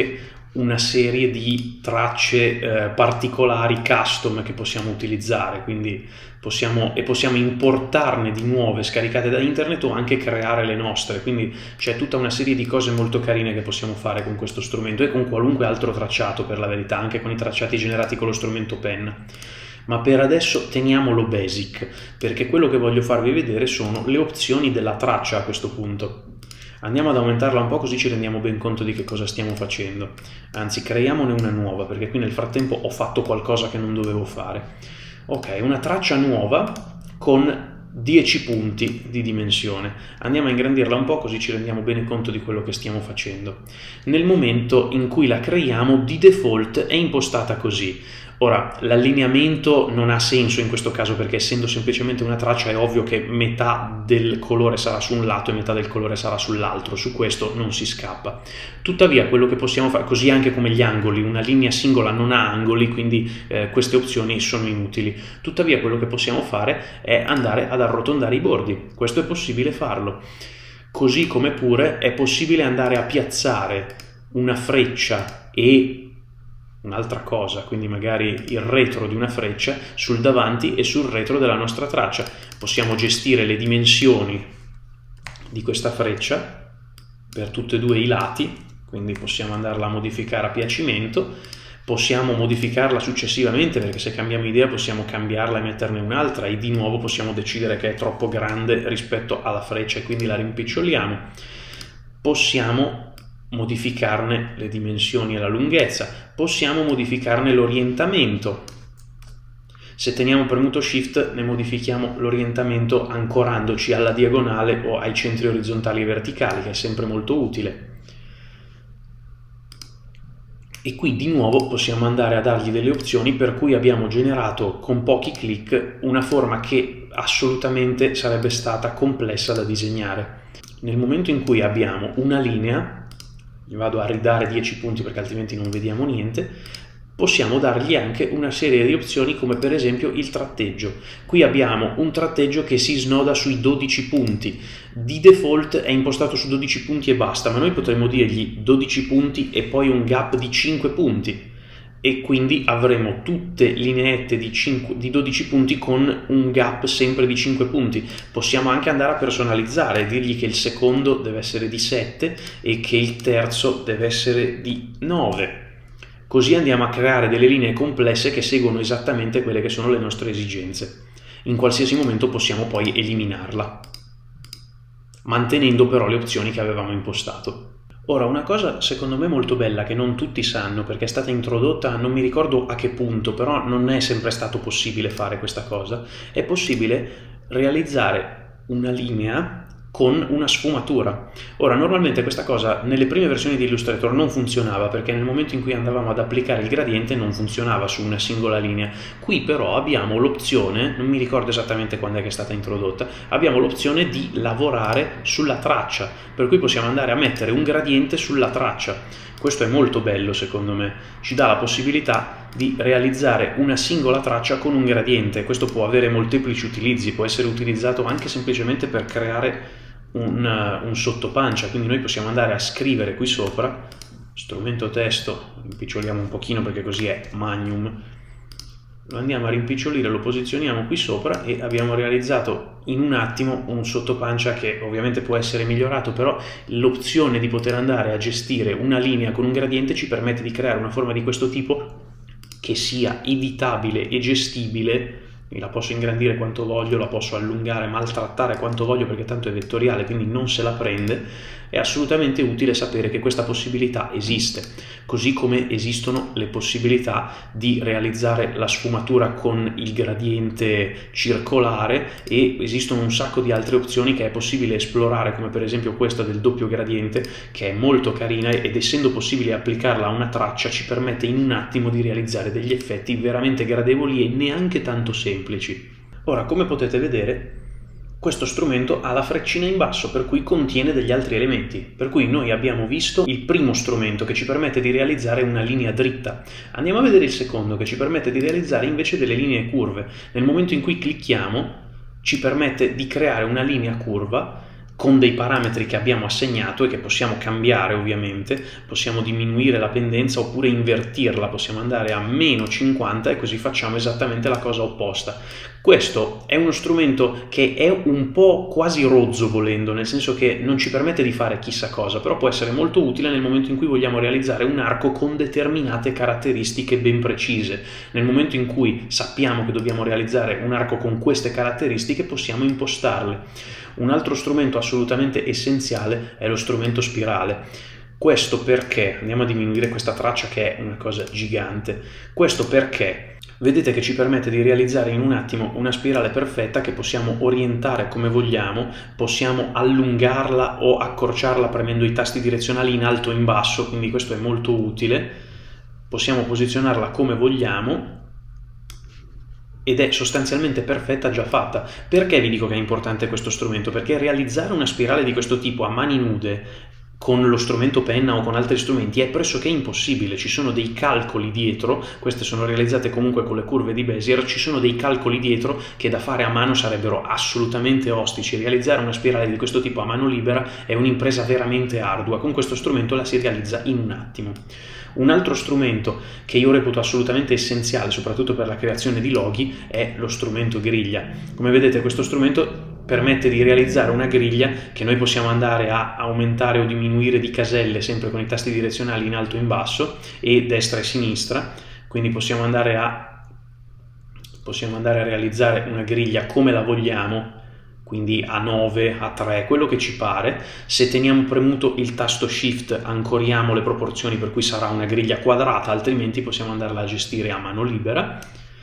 S1: una serie di tracce eh, particolari custom che possiamo utilizzare, quindi possiamo, e possiamo importarne di nuove scaricate da internet o anche creare le nostre, quindi c'è tutta una serie di cose molto carine che possiamo fare con questo strumento e con qualunque altro tracciato, per la verità, anche con i tracciati generati con lo strumento penna. Ma per adesso teniamolo basic, perché quello che voglio farvi vedere sono le opzioni della traccia a questo punto. Andiamo ad aumentarla un po' così ci rendiamo ben conto di che cosa stiamo facendo. Anzi, creiamone una nuova, perché qui nel frattempo ho fatto qualcosa che non dovevo fare. Ok, una traccia nuova con dieci punti di dimensione. Andiamo a ingrandirla un po' così ci rendiamo bene conto di quello che stiamo facendo. Nel momento in cui la creiamo, di default è impostata così. Ora, l'allineamento non ha senso in questo caso perché essendo semplicemente una traccia è ovvio che metà del colore sarà su un lato e metà del colore sarà sull'altro, su questo non si scappa. Tuttavia quello che possiamo fare, così anche come gli angoli, una linea singola non ha angoli, quindi eh, queste opzioni sono inutili. Tuttavia quello che possiamo fare è andare ad arrotondare i bordi, questo è possibile farlo. Così come pure è possibile andare a piazzare una freccia e un'altra cosa, quindi magari il retro di una freccia sul davanti e sul retro della nostra traccia. Possiamo gestire le dimensioni di questa freccia per tutti e due i lati, quindi possiamo andarla a modificare a piacimento. Possiamo modificarla successivamente perché se cambiamo idea possiamo cambiarla e metterne un'altra e di nuovo possiamo decidere che è troppo grande rispetto alla freccia e quindi la rimpiccioliamo. Possiamo modificarne le dimensioni e la lunghezza, possiamo modificarne l'orientamento. Se teniamo premuto Shift ne modifichiamo l'orientamento ancorandoci alla diagonale o ai centri orizzontali e verticali, che è sempre molto utile. E qui di nuovo possiamo andare a dargli delle opzioni per cui abbiamo generato con pochi clic una forma che assolutamente sarebbe stata complessa da disegnare. Nel momento in cui abbiamo una linea, gli vado a ridare dieci punti perché altrimenti non vediamo niente, possiamo dargli anche una serie di opzioni come per esempio il tratteggio. Qui abbiamo un tratteggio che si snoda sui dodici punti, di default è impostato su dodici punti e basta, ma noi potremmo dirgli dodici punti e poi un gap di cinque punti e quindi avremo tutte lineette di, cinque, di dodici punti con un gap sempre di cinque punti. Possiamo anche andare a personalizzare, dirgli che il secondo deve essere di sette e che il terzo deve essere di nove. Così andiamo a creare delle linee complesse che seguono esattamente quelle che sono le nostre esigenze. In qualsiasi momento possiamo poi eliminarla, mantenendo però le opzioni che avevamo impostato. Ora, una cosa secondo me molto bella che non tutti sanno perché è stata introdotta, non mi ricordo a che punto, però non è sempre stato possibile fare questa cosa, è possibile realizzare una linea con una sfumatura. Ora, normalmente questa cosa nelle prime versioni di Illustrator non funzionava perché nel momento in cui andavamo ad applicare il gradiente non funzionava su una singola linea. Qui però abbiamo l'opzione, non mi ricordo esattamente quando è che è stata introdotta, abbiamo l'opzione di lavorare sulla traccia, per cui possiamo andare a mettere un gradiente sulla traccia. Questo è molto bello secondo me, ci dà la possibilità di realizzare una singola traccia con un gradiente. Questo può avere molteplici utilizzi, può essere utilizzato anche semplicemente per creare un, un sottopancia, quindi noi possiamo andare a scrivere qui sopra, strumento testo, rimpiccioliamo un pochino perché così è magnum, lo andiamo a rimpicciolire, lo posizioniamo qui sopra e abbiamo realizzato in un attimo un sottopancia che ovviamente può essere migliorato, però l'opzione di poter andare a gestire una linea con un gradiente ci permette di creare una forma di questo tipo che sia editabile e gestibile. La posso ingrandire quanto voglio, la posso allungare, maltrattare quanto voglio perché tanto è vettoriale, quindi non se la prende. È assolutamente utile sapere che questa possibilità esiste, così come esistono le possibilità di realizzare la sfumatura con il gradiente circolare e esistono un sacco di altre opzioni che è possibile esplorare, come per esempio questa del doppio gradiente, che è molto carina ed essendo possibile applicarla a una traccia ci permette in un attimo di realizzare degli effetti veramente gradevoli e neanche tanto semplici. Ora, come potete vedere, questo strumento ha la freccina in basso, per cui contiene degli altri elementi, per cui noi abbiamo visto il primo strumento che ci permette di realizzare una linea dritta. Andiamo a vedere il secondo che ci permette di realizzare invece delle linee curve. Nel momento in cui clicchiamo ci permette di creare una linea curva con dei parametri che abbiamo assegnato e che possiamo cambiare ovviamente, possiamo diminuire la pendenza oppure invertirla, possiamo andare a meno cinquanta e così facciamo esattamente la cosa opposta. Questo è uno strumento che è un po' quasi rozzo volendo, nel senso che non ci permette di fare chissà cosa, però può essere molto utile nel momento in cui vogliamo realizzare un arco con determinate caratteristiche ben precise. Nel momento in cui sappiamo che dobbiamo realizzare un arco con queste caratteristiche possiamo impostarle. Un altro strumento assolutamente essenziale è lo strumento spirale. Questo perché, andiamo a diminuire questa traccia che è una cosa gigante, questo perché vedete che ci permette di realizzare in un attimo una spirale perfetta che possiamo orientare come vogliamo, possiamo allungarla o accorciarla premendo i tasti direzionali in alto o in basso, quindi questo è molto utile, possiamo posizionarla come vogliamo ed è sostanzialmente perfetta già fatta. Perché vi dico che è importante questo strumento? Perché realizzare una spirale di questo tipo a mani nude con lo strumento penna o con altri strumenti è pressoché impossibile, ci sono dei calcoli dietro, queste sono realizzate comunque con le curve di Bézier, ci sono dei calcoli dietro che da fare a mano sarebbero assolutamente ostici. Realizzare una spirale di questo tipo a mano libera è un'impresa veramente ardua, con questo strumento la si realizza in un attimo. Un altro strumento che io reputo assolutamente essenziale, soprattutto per la creazione di loghi, è lo strumento griglia. Come vedete questo strumento permette di realizzare una griglia che noi possiamo andare a aumentare o diminuire di caselle sempre con i tasti direzionali in alto e in basso e destra e sinistra, quindi possiamo andare a, possiamo andare a realizzare una griglia come la vogliamo, quindi a nove, a tre, quello che ci pare. Se teniamo premuto il tasto Shift ancoriamo le proporzioni per cui sarà una griglia quadrata, altrimenti possiamo andarla a gestire a mano libera.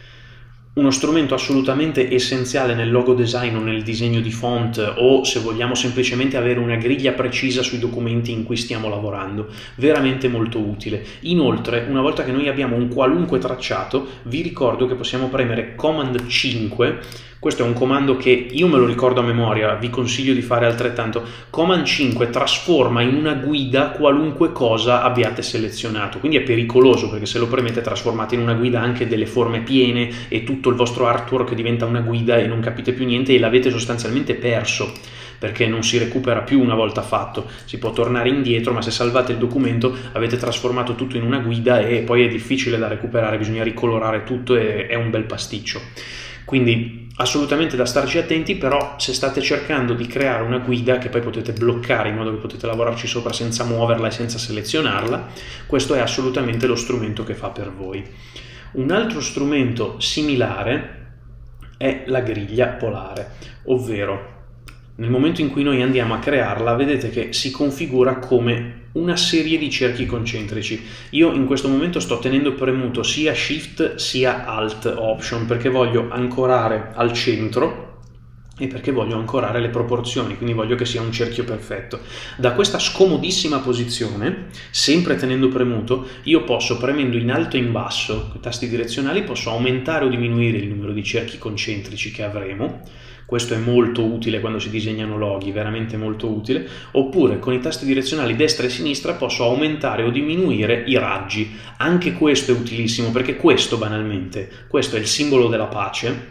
S1: Uno strumento assolutamente essenziale nel logo design o nel disegno di font o se vogliamo semplicemente avere una griglia precisa sui documenti in cui stiamo lavorando, veramente molto utile. Inoltre, una volta che noi abbiamo un qualunque tracciato, vi ricordo che possiamo premere Command cinque. Questo è un comando che io me lo ricordo a memoria, vi consiglio di fare altrettanto. Command cinque trasforma in una guida qualunque cosa abbiate selezionato, quindi è pericoloso perché se lo premete trasformate in una guida anche delle forme piene e tutto il vostro artwork diventa una guida e non capite più niente e l'avete sostanzialmente perso, perché non si recupera più una volta fatto. Si può tornare indietro, ma se salvate il documento avete trasformato tutto in una guida e poi è difficile da recuperare, bisogna ricolorare tutto e è un bel pasticcio. Quindi assolutamente da starci attenti, però se state cercando di creare una guida che poi potete bloccare in modo che potete lavorarci sopra senza muoverla e senza selezionarla, questo è assolutamente lo strumento che fa per voi. Un altro strumento similare è la griglia polare, ovvero nel momento in cui noi andiamo a crearla vedete che si configura come una serie di cerchi concentrici. Io in questo momento sto tenendo premuto sia Shift sia Alt Option perché voglio ancorare al centro e perché voglio ancorare le proporzioni, quindi voglio che sia un cerchio perfetto. Da questa scomodissima posizione, sempre tenendo premuto, io posso, premendo in alto e in basso, con i tasti direzionali, posso aumentare o diminuire il numero di cerchi concentrici che avremo. Questo è molto utile quando si disegnano loghi, veramente molto utile. Oppure con i tasti direzionali destra e sinistra posso aumentare o diminuire i raggi. Anche questo è utilissimo perché questo banalmente, questo è il simbolo della pace.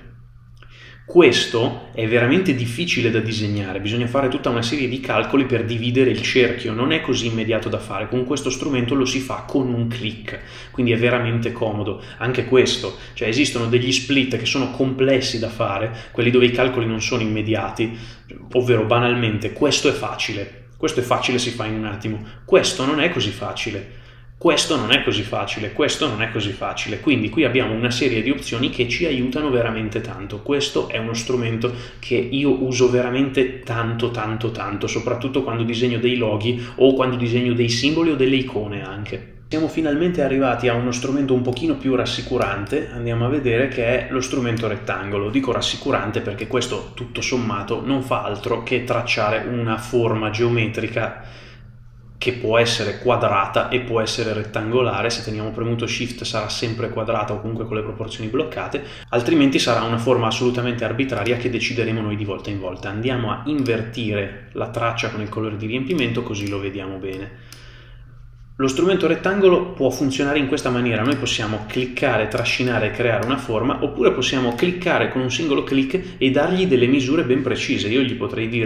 S1: Questo è veramente difficile da disegnare, bisogna fare tutta una serie di calcoli per dividere il cerchio, non è così immediato da fare, con questo strumento lo si fa con un clic, quindi è veramente comodo. Anche questo, cioè esistono degli split che sono complessi da fare, quelli dove i calcoli non sono immediati, ovvero banalmente questo è facile, questo è facile, si fa in un attimo, questo non è così facile. Questo non è così facile, questo non è così facile, quindi qui abbiamo una serie di opzioni che ci aiutano veramente tanto. Questo è uno strumento che io uso veramente tanto tanto tanto, soprattutto quando disegno dei loghi o quando disegno dei simboli o delle icone anche. Siamo finalmente arrivati a uno strumento un pochino più rassicurante, andiamo a vedere, che è lo strumento rettangolo. Dico rassicurante perché questo tutto sommato non fa altro che tracciare una forma geometrica che può essere quadrata e può essere rettangolare. Se teniamo premuto Shift sarà sempre quadrata o comunque con le proporzioni bloccate, altrimenti sarà una forma assolutamente arbitraria che decideremo noi di volta in volta. Andiamo a invertire la traccia con il colore di riempimento così lo vediamo bene. Lo strumento rettangolo può funzionare in questa maniera: noi possiamo cliccare, trascinare e creare una forma, oppure possiamo cliccare con un singolo clic e dargli delle misure ben precise. Io gli potrei dire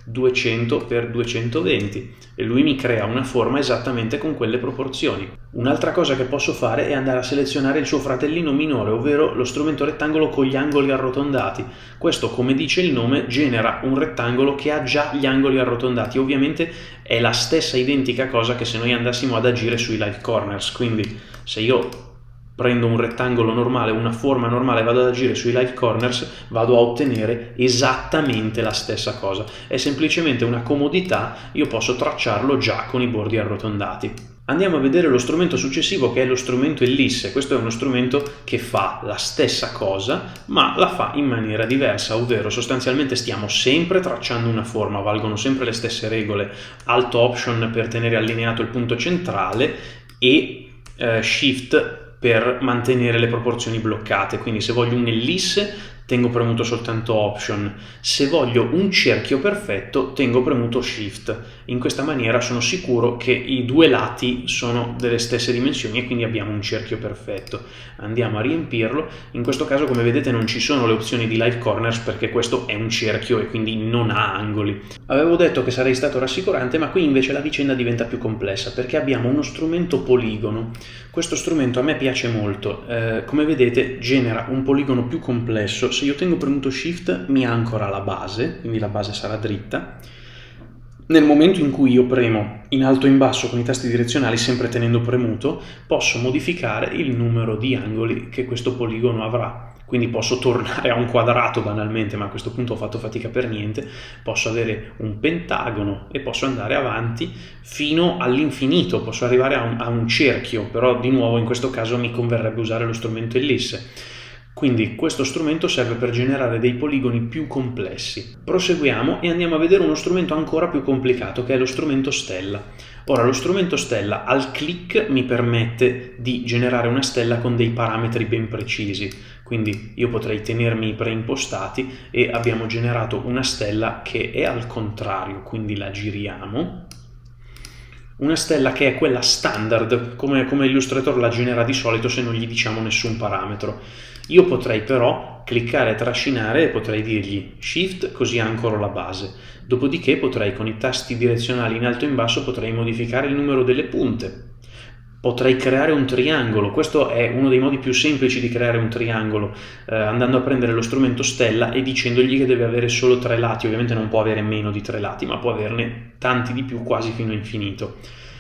S1: duecento per duecentoventi e lui mi crea una forma esattamente con quelle proporzioni. Un'altra cosa che posso fare è andare a selezionare il suo fratellino minore, ovvero lo strumento rettangolo con gli angoli arrotondati. Questo, come dice il nome, genera un rettangolo che ha già gli angoli arrotondati. Ovviamente è la stessa identica cosa che se noi andassimo ad agire sui light corners, quindi se io prendo un rettangolo normale, una forma normale, vado ad agire sui light corners, vado a ottenere esattamente la stessa cosa. È semplicemente una comodità, io posso tracciarlo già con i bordi arrotondati. Andiamo a vedere lo strumento successivo, che è lo strumento ellisse. Questo è uno strumento che fa la stessa cosa, ma la fa in maniera diversa, ovvero sostanzialmente stiamo sempre tracciando una forma, valgono sempre le stesse regole, Alt Option per tenere allineato il punto centrale e eh, Shift per mantenere le proporzioni bloccate. Quindi se voglio un'ellisse tengo premuto soltanto Option, se voglio un cerchio perfetto tengo premuto Shift. In questa maniera sono sicuro che i due lati sono delle stesse dimensioni e quindi abbiamo un cerchio perfetto. Andiamo a riempirlo. In questo caso, come vedete, non ci sono le opzioni di light corners perché questo è un cerchio e quindi non ha angoli. Avevo detto che sarei stato rassicurante, ma qui invece la vicenda diventa più complessa perché abbiamo uno strumento poligono. Questo strumento a me piace molto, eh, come vedete genera un poligono più complesso. Se io tengo premuto Shift mi ancora la base, quindi la base sarà dritta. Nel momento in cui io premo in alto e in basso con i tasti direzionali, sempre tenendo premuto, posso modificare il numero di angoli che questo poligono avrà. Quindi posso tornare a un quadrato banalmente, ma a questo punto ho fatto fatica per niente. Posso avere un pentagono e posso andare avanti fino all'infinito, posso arrivare a un, a un cerchio, però di nuovo in questo caso mi converrebbe usare lo strumento ellisse. Quindi questo strumento serve per generare dei poligoni più complessi. Proseguiamo e andiamo a vedere uno strumento ancora più complicato, che è lo strumento stella. Ora, lo strumento stella al click mi permette di generare una stella con dei parametri ben precisi. Quindi io potrei tenermi preimpostati e abbiamo generato una stella che è al contrario, quindi la giriamo. Una stella che è quella standard, come, come Illustrator la genera di solito se non gli diciamo nessun parametro. Io potrei però cliccare e trascinare e potrei dirgli Shift, così ancoro la base. Dopodiché potrei con i tasti direzionali in alto e in basso potrei modificare il numero delle punte. Potrei creare un triangolo. Questo è uno dei modi più semplici di creare un triangolo, eh, andando a prendere lo strumento stella e dicendogli che deve avere solo tre lati. Ovviamente non può avere meno di tre lati, ma può averne tanti di più, quasi fino a infinito.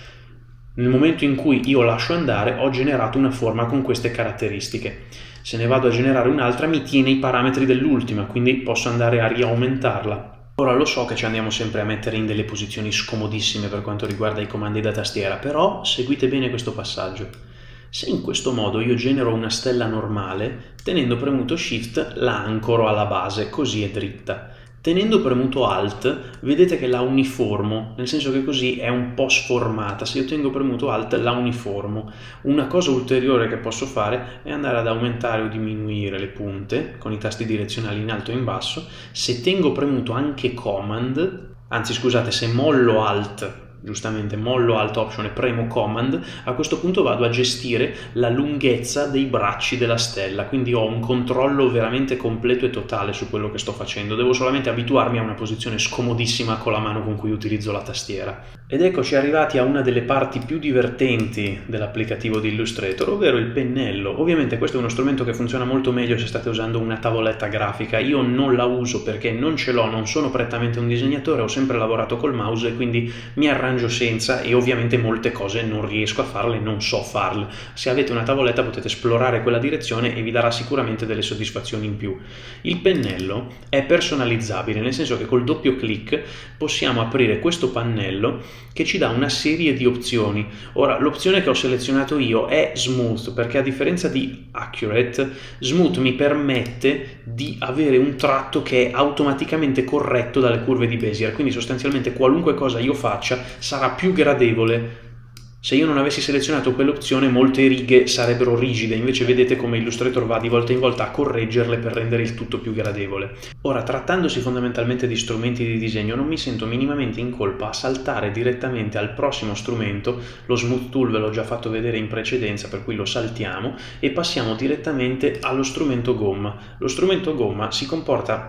S1: Nel momento in cui io lascio andare, ho generato una forma con queste caratteristiche. Se ne vado a generare un'altra, mi tiene i parametri dell'ultima, quindi posso andare a riaumentarla. Ora lo so che ci andiamo sempre a mettere in delle posizioni scomodissime per quanto riguarda i comandi da tastiera, però seguite bene questo passaggio. Se in questo modo io genero una stella normale, tenendo premuto Shift la ancoro alla base, così è dritta. Tenendo premuto Alt, vedete che la uniformo, nel senso che così è un po' sformata. Se io tengo premuto Alt, la uniformo. Una cosa ulteriore che posso fare è andare ad aumentare o diminuire le punte con i tasti direzionali in alto e in basso. Se tengo premuto anche Command, anzi scusate, se mollo Alt, giustamente mollo Alt Option e premo Command, a questo punto vado a gestire la lunghezza dei bracci della stella, quindi ho un controllo veramente completo e totale su quello che sto facendo. Devo solamente abituarmi a una posizione scomodissima con la mano con cui utilizzo la tastiera. Ed eccoci arrivati a una delle parti più divertenti dell'applicativo di Illustrator, ovvero il pennello. Ovviamente questo è uno strumento che funziona molto meglio se state usando una tavoletta grafica. Io non la uso perché non ce l'ho, non sono prettamente un disegnatore, ho sempre lavorato col mouse e quindi mi arrangio senza, e ovviamente molte cose non riesco a farle, non so farle. Se avete una tavoletta potete esplorare quella direzione e vi darà sicuramente delle soddisfazioni in più. Il pennello è personalizzabile, nel senso che col doppio clic possiamo aprire questo pannello che ci dà una serie di opzioni. Ora, l'opzione che ho selezionato io è Smooth, perché a differenza di Accurate, Smooth mi permette di avere un tratto che è automaticamente corretto dalle curve di Bezier, quindi sostanzialmente qualunque cosa io faccia sarà più gradevole. Se io non avessi selezionato quell'opzione, molte righe sarebbero rigide, invece vedete come Illustrator va di volta in volta a correggerle per rendere il tutto più gradevole. Ora, trattandosi fondamentalmente di strumenti di disegno, non mi sento minimamente in colpa a saltare direttamente al prossimo strumento. Lo Smooth Tool ve l'ho già fatto vedere in precedenza, per cui lo saltiamo e passiamo direttamente allo strumento gomma. Lo strumento gomma si comporta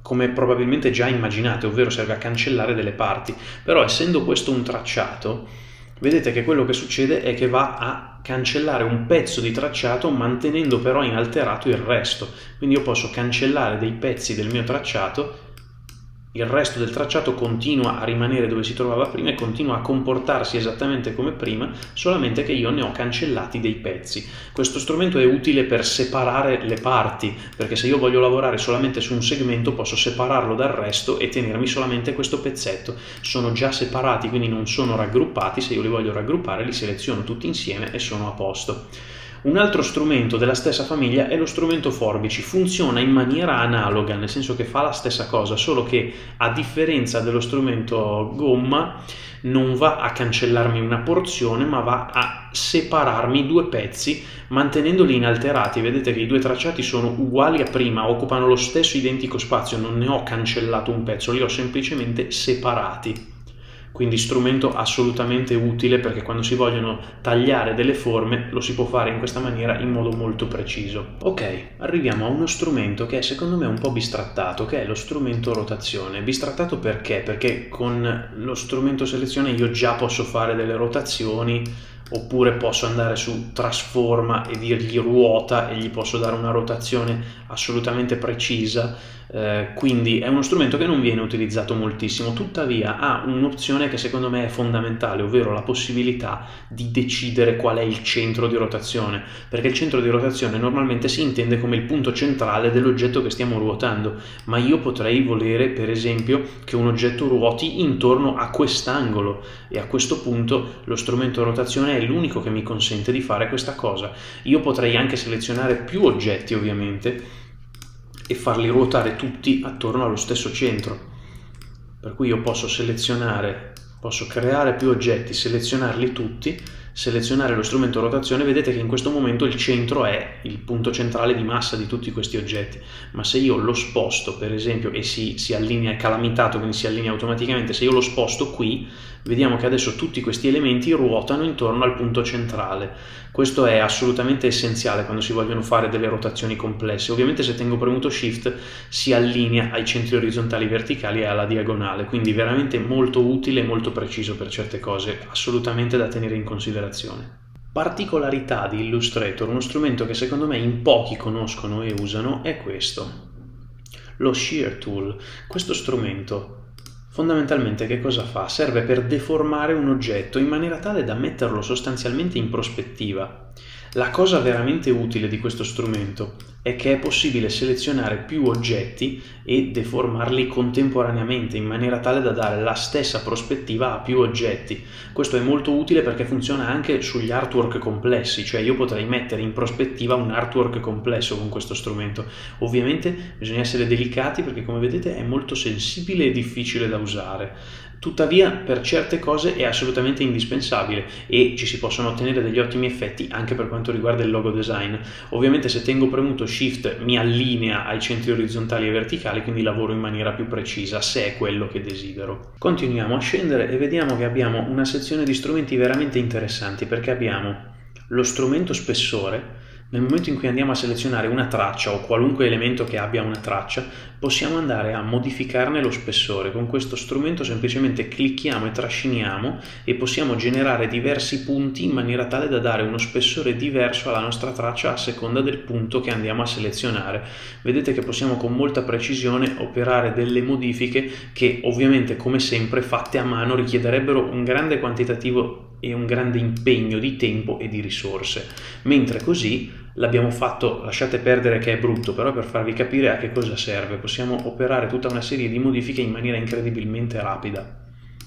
S1: come probabilmente già immaginate, ovvero serve a cancellare delle parti. Però essendo questo un tracciato, vedete che quello che succede è che va a cancellare un pezzo di tracciato mantenendo però inalterato il resto. Quindi io posso cancellare dei pezzi del mio tracciato, il resto del tracciato continua a rimanere dove si trovava prima e continua a comportarsi esattamente come prima, solamente che io ne ho cancellati dei pezzi. Questo strumento è utile per separare le parti, perché se io voglio lavorare solamente su un segmento posso separarlo dal resto e tenermi solamente questo pezzetto. Sono già separati, quindi non sono raggruppati. Se io li voglio raggruppare li seleziono tutti insieme e sono a posto. Un altro strumento della stessa famiglia è lo strumento forbici. Funziona in maniera analoga, nel senso che fa la stessa cosa, solo che a differenza dello strumento gomma non va a cancellarmi una porzione, ma va a separarmi due pezzi mantenendoli inalterati. Vedete che i due tracciati sono uguali a prima, occupano lo stesso identico spazio, non ne ho cancellato un pezzo, li ho semplicemente separati. Quindi strumento assolutamente utile, perché quando si vogliono tagliare delle forme lo si può fare in questa maniera in modo molto preciso. Ok, arriviamo a uno strumento che è secondo me un po' bistrattato, che è lo strumento rotazione. Bistrattato perché? Perché con lo strumento selezione io già posso fare delle rotazioni, oppure posso andare su trasforma e dirgli ruota e gli posso dare una rotazione assolutamente precisa. Eh, quindi è uno strumento che non viene utilizzato moltissimo, tuttavia ha un'opzione che secondo me è fondamentale, ovvero la possibilità di decidere qual è il centro di rotazione, perché il centro di rotazione normalmente si intende come il punto centrale dell'oggetto che stiamo ruotando, ma io potrei volere per esempio che un oggetto ruoti intorno a quest'angolo, e a questo punto lo strumento rotazione è l'unico che mi consente di fare questa cosa. Io potrei anche selezionare più oggetti ovviamente e farli ruotare tutti attorno allo stesso centro, per cui io posso selezionare, posso creare più oggetti, selezionarli tutti, selezionare lo strumento rotazione. Vedete che in questo momento il centro è il punto centrale di massa di tutti questi oggetti, ma se io lo sposto per esempio e si, si allinea, è calamitato, quindi si allinea automaticamente, se io lo sposto qui vediamo che adesso tutti questi elementi ruotano intorno al punto centrale. Questo è assolutamente essenziale quando si vogliono fare delle rotazioni complesse. Ovviamente se tengo premuto Shift si allinea ai centri orizzontali, verticali e alla diagonale, quindi veramente molto utile e molto preciso per certe cose, assolutamente da tenere in considerazione. Particolarità di Illustrator, uno strumento che secondo me in pochi conoscono e usano, è questo, lo Shear Tool. Questo strumento fondamentalmente che cosa fa? Serve per deformare un oggetto in maniera tale da metterlo sostanzialmente in prospettiva. La cosa veramente utile di questo strumento è che è possibile selezionare più oggetti e deformarli contemporaneamente in maniera tale da dare la stessa prospettiva a più oggetti. Questo è molto utile perché funziona anche sugli artwork complessi, cioè io potrei mettere in prospettiva un artwork complesso con questo strumento. Ovviamente bisogna essere delicati perché, come vedete, è molto sensibile e difficile da usare. Tuttavia per certe cose è assolutamente indispensabile e ci si possono ottenere degli ottimi effetti anche per quanto riguarda il logo design. Ovviamente se tengo premuto Shift mi allinea ai centri orizzontali e verticali, quindi lavoro in maniera più precisa se è quello che desidero. Continuiamo a scendere e vediamo che abbiamo una sezione di strumenti veramente interessanti, perché abbiamo lo strumento spessore. Nel momento in cui andiamo a selezionare una traccia o qualunque elemento che abbia una traccia, possiamo andare a modificarne lo spessore. Con questo strumento semplicemente clicchiamo e trasciniamo e possiamo generare diversi punti in maniera tale da dare uno spessore diverso alla nostra traccia a seconda del punto che andiamo a selezionare. Vedete che possiamo con molta precisione operare delle modifiche che ovviamente, come sempre, fatte a mano richiederebbero un grande quantitativo e un grande impegno di tempo e di risorse, mentre così l'abbiamo fatto, lasciate perdere che è brutto, però per farvi capire a che cosa serve, possiamo operare tutta una serie di modifiche in maniera incredibilmente rapida.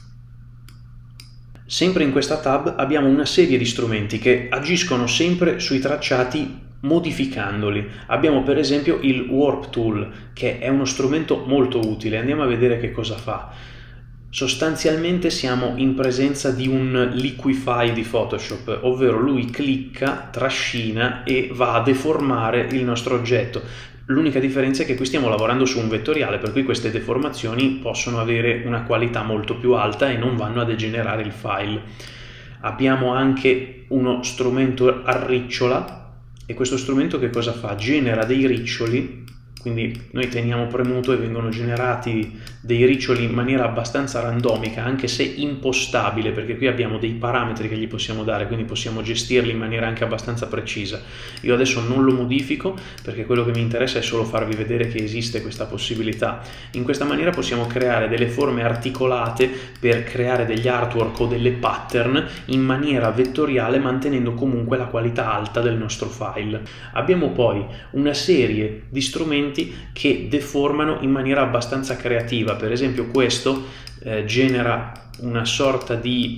S1: Sempre in questa tab abbiamo una serie di strumenti che agiscono sempre sui tracciati modificandoli. Abbiamo per esempio il Warp Tool, che è uno strumento molto utile. Andiamo a vedere che cosa fa. Sostanzialmente siamo in presenza di un liquify di Photoshop, ovvero lui clicca, trascina e va a deformare il nostro oggetto. L'unica differenza è che qui stiamo lavorando su un vettoriale, per cui queste deformazioni possono avere una qualità molto più alta e non vanno a degenerare il file. Abbiamo anche uno strumento a ricciola, e questo strumento che cosa fa? Genera dei riccioli quindi noi teniamo premuto e vengono generati dei riccioli in maniera abbastanza randomica, anche se impostabile, perché qui abbiamo dei parametri che gli possiamo dare, quindi possiamo gestirli in maniera anche abbastanza precisa. Io adesso non lo modifico perché quello che mi interessa è solo farvi vedere che esiste questa possibilità. In questa maniera possiamo creare delle forme articolate per creare degli artwork o delle pattern in maniera vettoriale, mantenendo comunque la qualità alta del nostro file. Abbiamo poi una serie di strumenti che deformano in maniera abbastanza creativa. Per esempio questo eh, genera una sorta di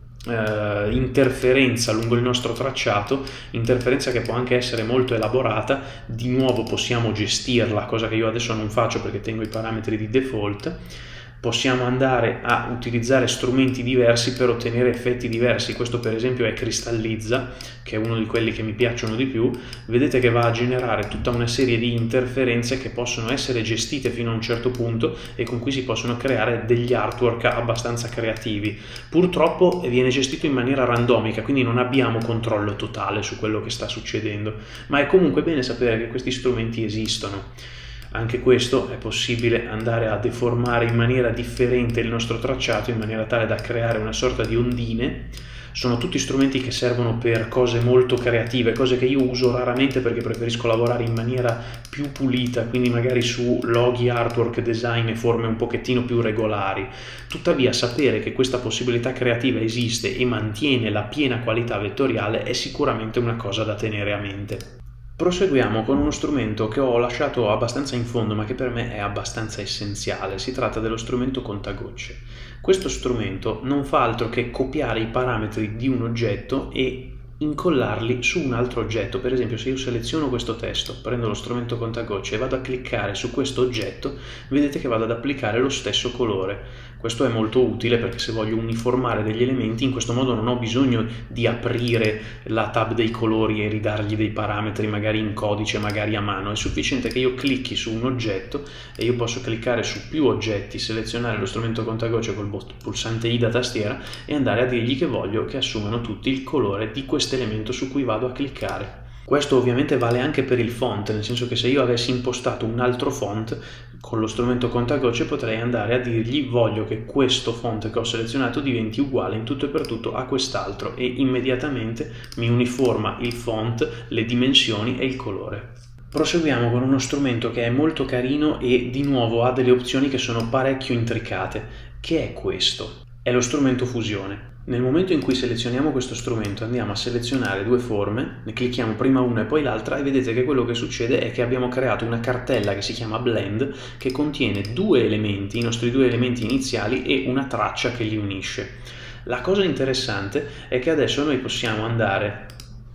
S1: eh, interferenza lungo il nostro tracciato, interferenza che può anche essere molto elaborata. Di nuovo possiamo gestirla, cosa che io adesso non faccio perché tengo i parametri di default. Possiamo andare a utilizzare strumenti diversi per ottenere effetti diversi. Questo per esempio è Crystallizza, che è uno di quelli che mi piacciono di più. Vedete che va a generare tutta una serie di interferenze che possono essere gestite fino a un certo punto e con cui si possono creare degli artwork abbastanza creativi. Purtroppo viene gestito in maniera randomica, quindi non abbiamo controllo totale su quello che sta succedendo, ma è comunque bene sapere che questi strumenti esistono. Anche questo è possibile andare a deformare in maniera differente il nostro tracciato in maniera tale da creare una sorta di ondine. Sono tutti strumenti che servono per cose molto creative, cose che io uso raramente perché preferisco lavorare in maniera più pulita, quindi magari su loghi, artwork, design e forme un pochettino più regolari. Tuttavia sapere che questa possibilità creativa esiste e mantiene la piena qualità vettoriale è sicuramente una cosa da tenere a mente. Proseguiamo con uno strumento che ho lasciato abbastanza in fondo ma che per me è abbastanza essenziale. Si tratta dello strumento contagocce. Questo strumento non fa altro che copiare i parametri di un oggetto e incollarli su un altro oggetto. Per esempio, se io seleziono questo testo, prendo lo strumento contagocce e vado a cliccare su questo oggetto, vedete che vado ad applicare lo stesso colore. Questo è molto utile perché se voglio uniformare degli elementi, in questo modo non ho bisogno di aprire la tab dei colori e ridargli dei parametri magari in codice, magari a mano. È sufficiente che io clicchi su un oggetto e io posso cliccare su più oggetti, selezionare lo strumento contagocce col pulsante I da tastiera e andare a dirgli che voglio che assumano tutti il colore di questo elemento su cui vado a cliccare. Questo ovviamente vale anche per il font, nel senso che se io avessi impostato un altro font con lo strumento contagocce potrei andare a dirgli voglio che questo font che ho selezionato diventi uguale in tutto e per tutto a quest'altro e immediatamente mi uniforma il font, le dimensioni e il colore. Proseguiamo con uno strumento che è molto carino e di nuovo ha delle opzioni che sono parecchio intricate. Che è questo? È lo strumento fusione. Nel momento in cui selezioniamo questo strumento andiamo a selezionare due forme, ne clicchiamo prima una e poi l'altra e vedete che quello che succede è che abbiamo creato una cartella che si chiama Blend che contiene due elementi, i nostri due elementi iniziali e una traccia che li unisce. La cosa interessante è che adesso noi possiamo andare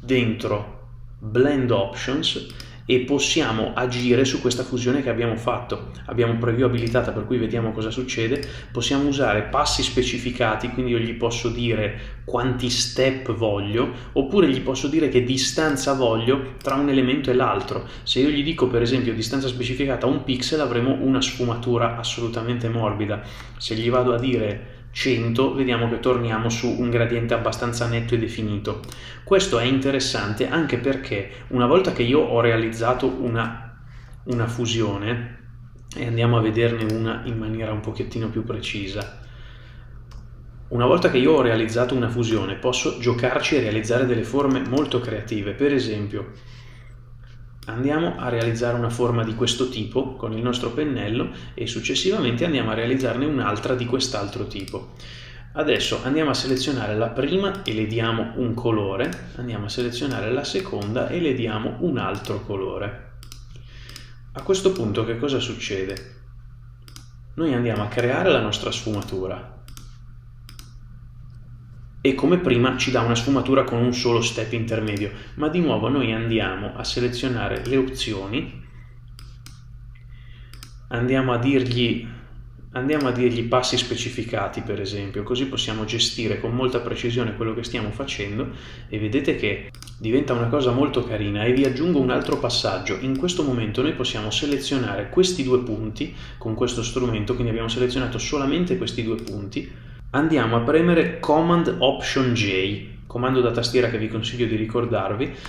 S1: dentro Blend Options e possiamo agire su questa fusione che abbiamo fatto. Abbiamo preview abilitata per cui vediamo cosa succede. Possiamo usare passi specificati, quindi io gli posso dire quanti step voglio oppure gli posso dire che distanza voglio tra un elemento e l'altro. Se io gli dico per esempio distanza specificata un pixel avremo una sfumatura assolutamente morbida. Se gli vado a dire cento vediamo che torniamo su un gradiente abbastanza netto e definito. Questo è interessante anche perché una volta che io ho realizzato una, una fusione, e andiamo a vederne una in maniera un pochettino più precisa, una volta che io ho realizzato una fusione posso giocarci e realizzare delle forme molto creative. Per esempio andiamo a realizzare una forma di questo tipo con il nostro pennello e successivamente andiamo a realizzarne un'altra di quest'altro tipo. Adesso andiamo a selezionare la prima e le diamo un colore, andiamo a selezionare la seconda e le diamo un altro colore. A questo punto che cosa succede? Noi andiamo a creare la nostra sfumatura e come prima ci dà una sfumatura con un solo step intermedio, ma di nuovo noi andiamo a selezionare le opzioni, andiamo a dirgli, andiamo a dirgli passi specificati per esempio, così possiamo gestire con molta precisione quello che stiamo facendo e vedete che diventa una cosa molto carina. E vi aggiungo un altro passaggio: in questo momento noi possiamo selezionare questi due punti con questo strumento, quindi abbiamo selezionato solamente questi due punti. Andiamo a premere Command Option J, comando da tastiera che vi consiglio di ricordarvi.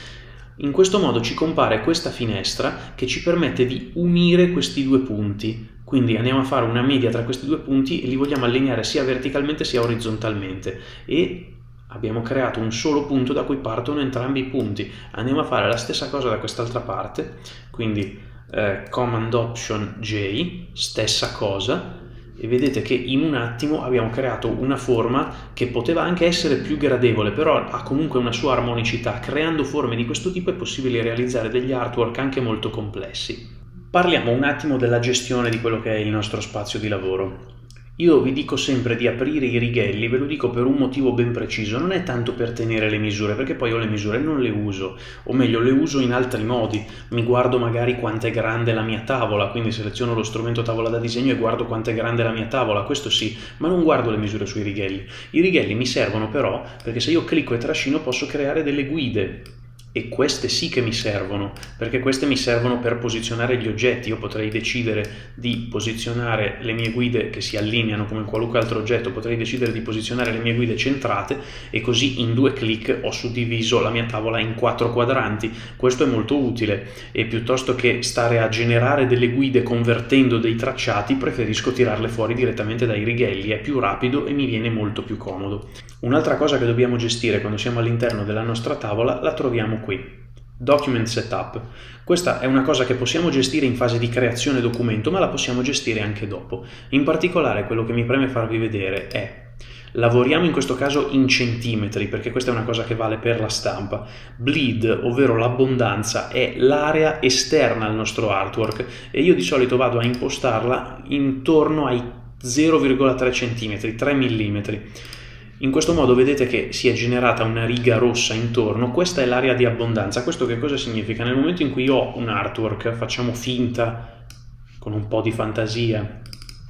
S1: In questo modo ci compare questa finestra che ci permette di unire questi due punti. Quindi andiamo a fare una media tra questi due punti e li vogliamo allineare sia verticalmente sia orizzontalmente. E abbiamo creato un solo punto da cui partono entrambi i punti. Andiamo a fare la stessa cosa da quest'altra parte. Quindi eh, Command Option J, stessa cosa. E vedete che in un attimo abbiamo creato una forma che poteva anche essere più gradevole, però ha comunque una sua armonicità. Creando forme di questo tipo è possibile realizzare degli artwork anche molto complessi. Parliamo un attimo della gestione di quello che è il nostro spazio di lavoro. Io vi dico sempre di aprire i righelli, ve lo dico per un motivo ben preciso, non è tanto per tenere le misure, perché poi io le misure non le uso, o meglio le uso in altri modi, mi guardo magari quanto è grande la mia tavola, quindi seleziono lo strumento tavola da disegno e guardo quanto è grande la mia tavola, questo sì, ma non guardo le misure sui righelli. I righelli mi servono però perché se io clicco e trascino posso creare delle guide. E queste sì che mi servono, perché queste mi servono per posizionare gli oggetti. Io potrei decidere di posizionare le mie guide che si allineano come qualunque altro oggetto, potrei decidere di posizionare le mie guide centrate e così in due clic ho suddiviso la mia tavola in quattro quadranti. Questo è molto utile e piuttosto che stare a generare delle guide convertendo dei tracciati preferisco tirarle fuori direttamente dai righelli, è più rapido e mi viene molto più comodo. Un'altra cosa che dobbiamo gestire quando siamo all'interno della nostra tavola la troviamo qui. Document Setup. Questa è una cosa che possiamo gestire in fase di creazione documento, ma la possiamo gestire anche dopo. In particolare quello che mi preme farvi vedere è: lavoriamo in questo caso in centimetri, perché questa è una cosa che vale per la stampa. Bleed, ovvero l'abbondanza, è l'area esterna al nostro artwork e io di solito vado a impostarla intorno ai zero virgola tre centimetri, tre millimetri. In questo modo vedete che si è generata una riga rossa intorno, questa è l'area di abbondanza. Questo che cosa significa? Nel momento in cui ho un artwork, facciamo finta, con un po' di fantasia,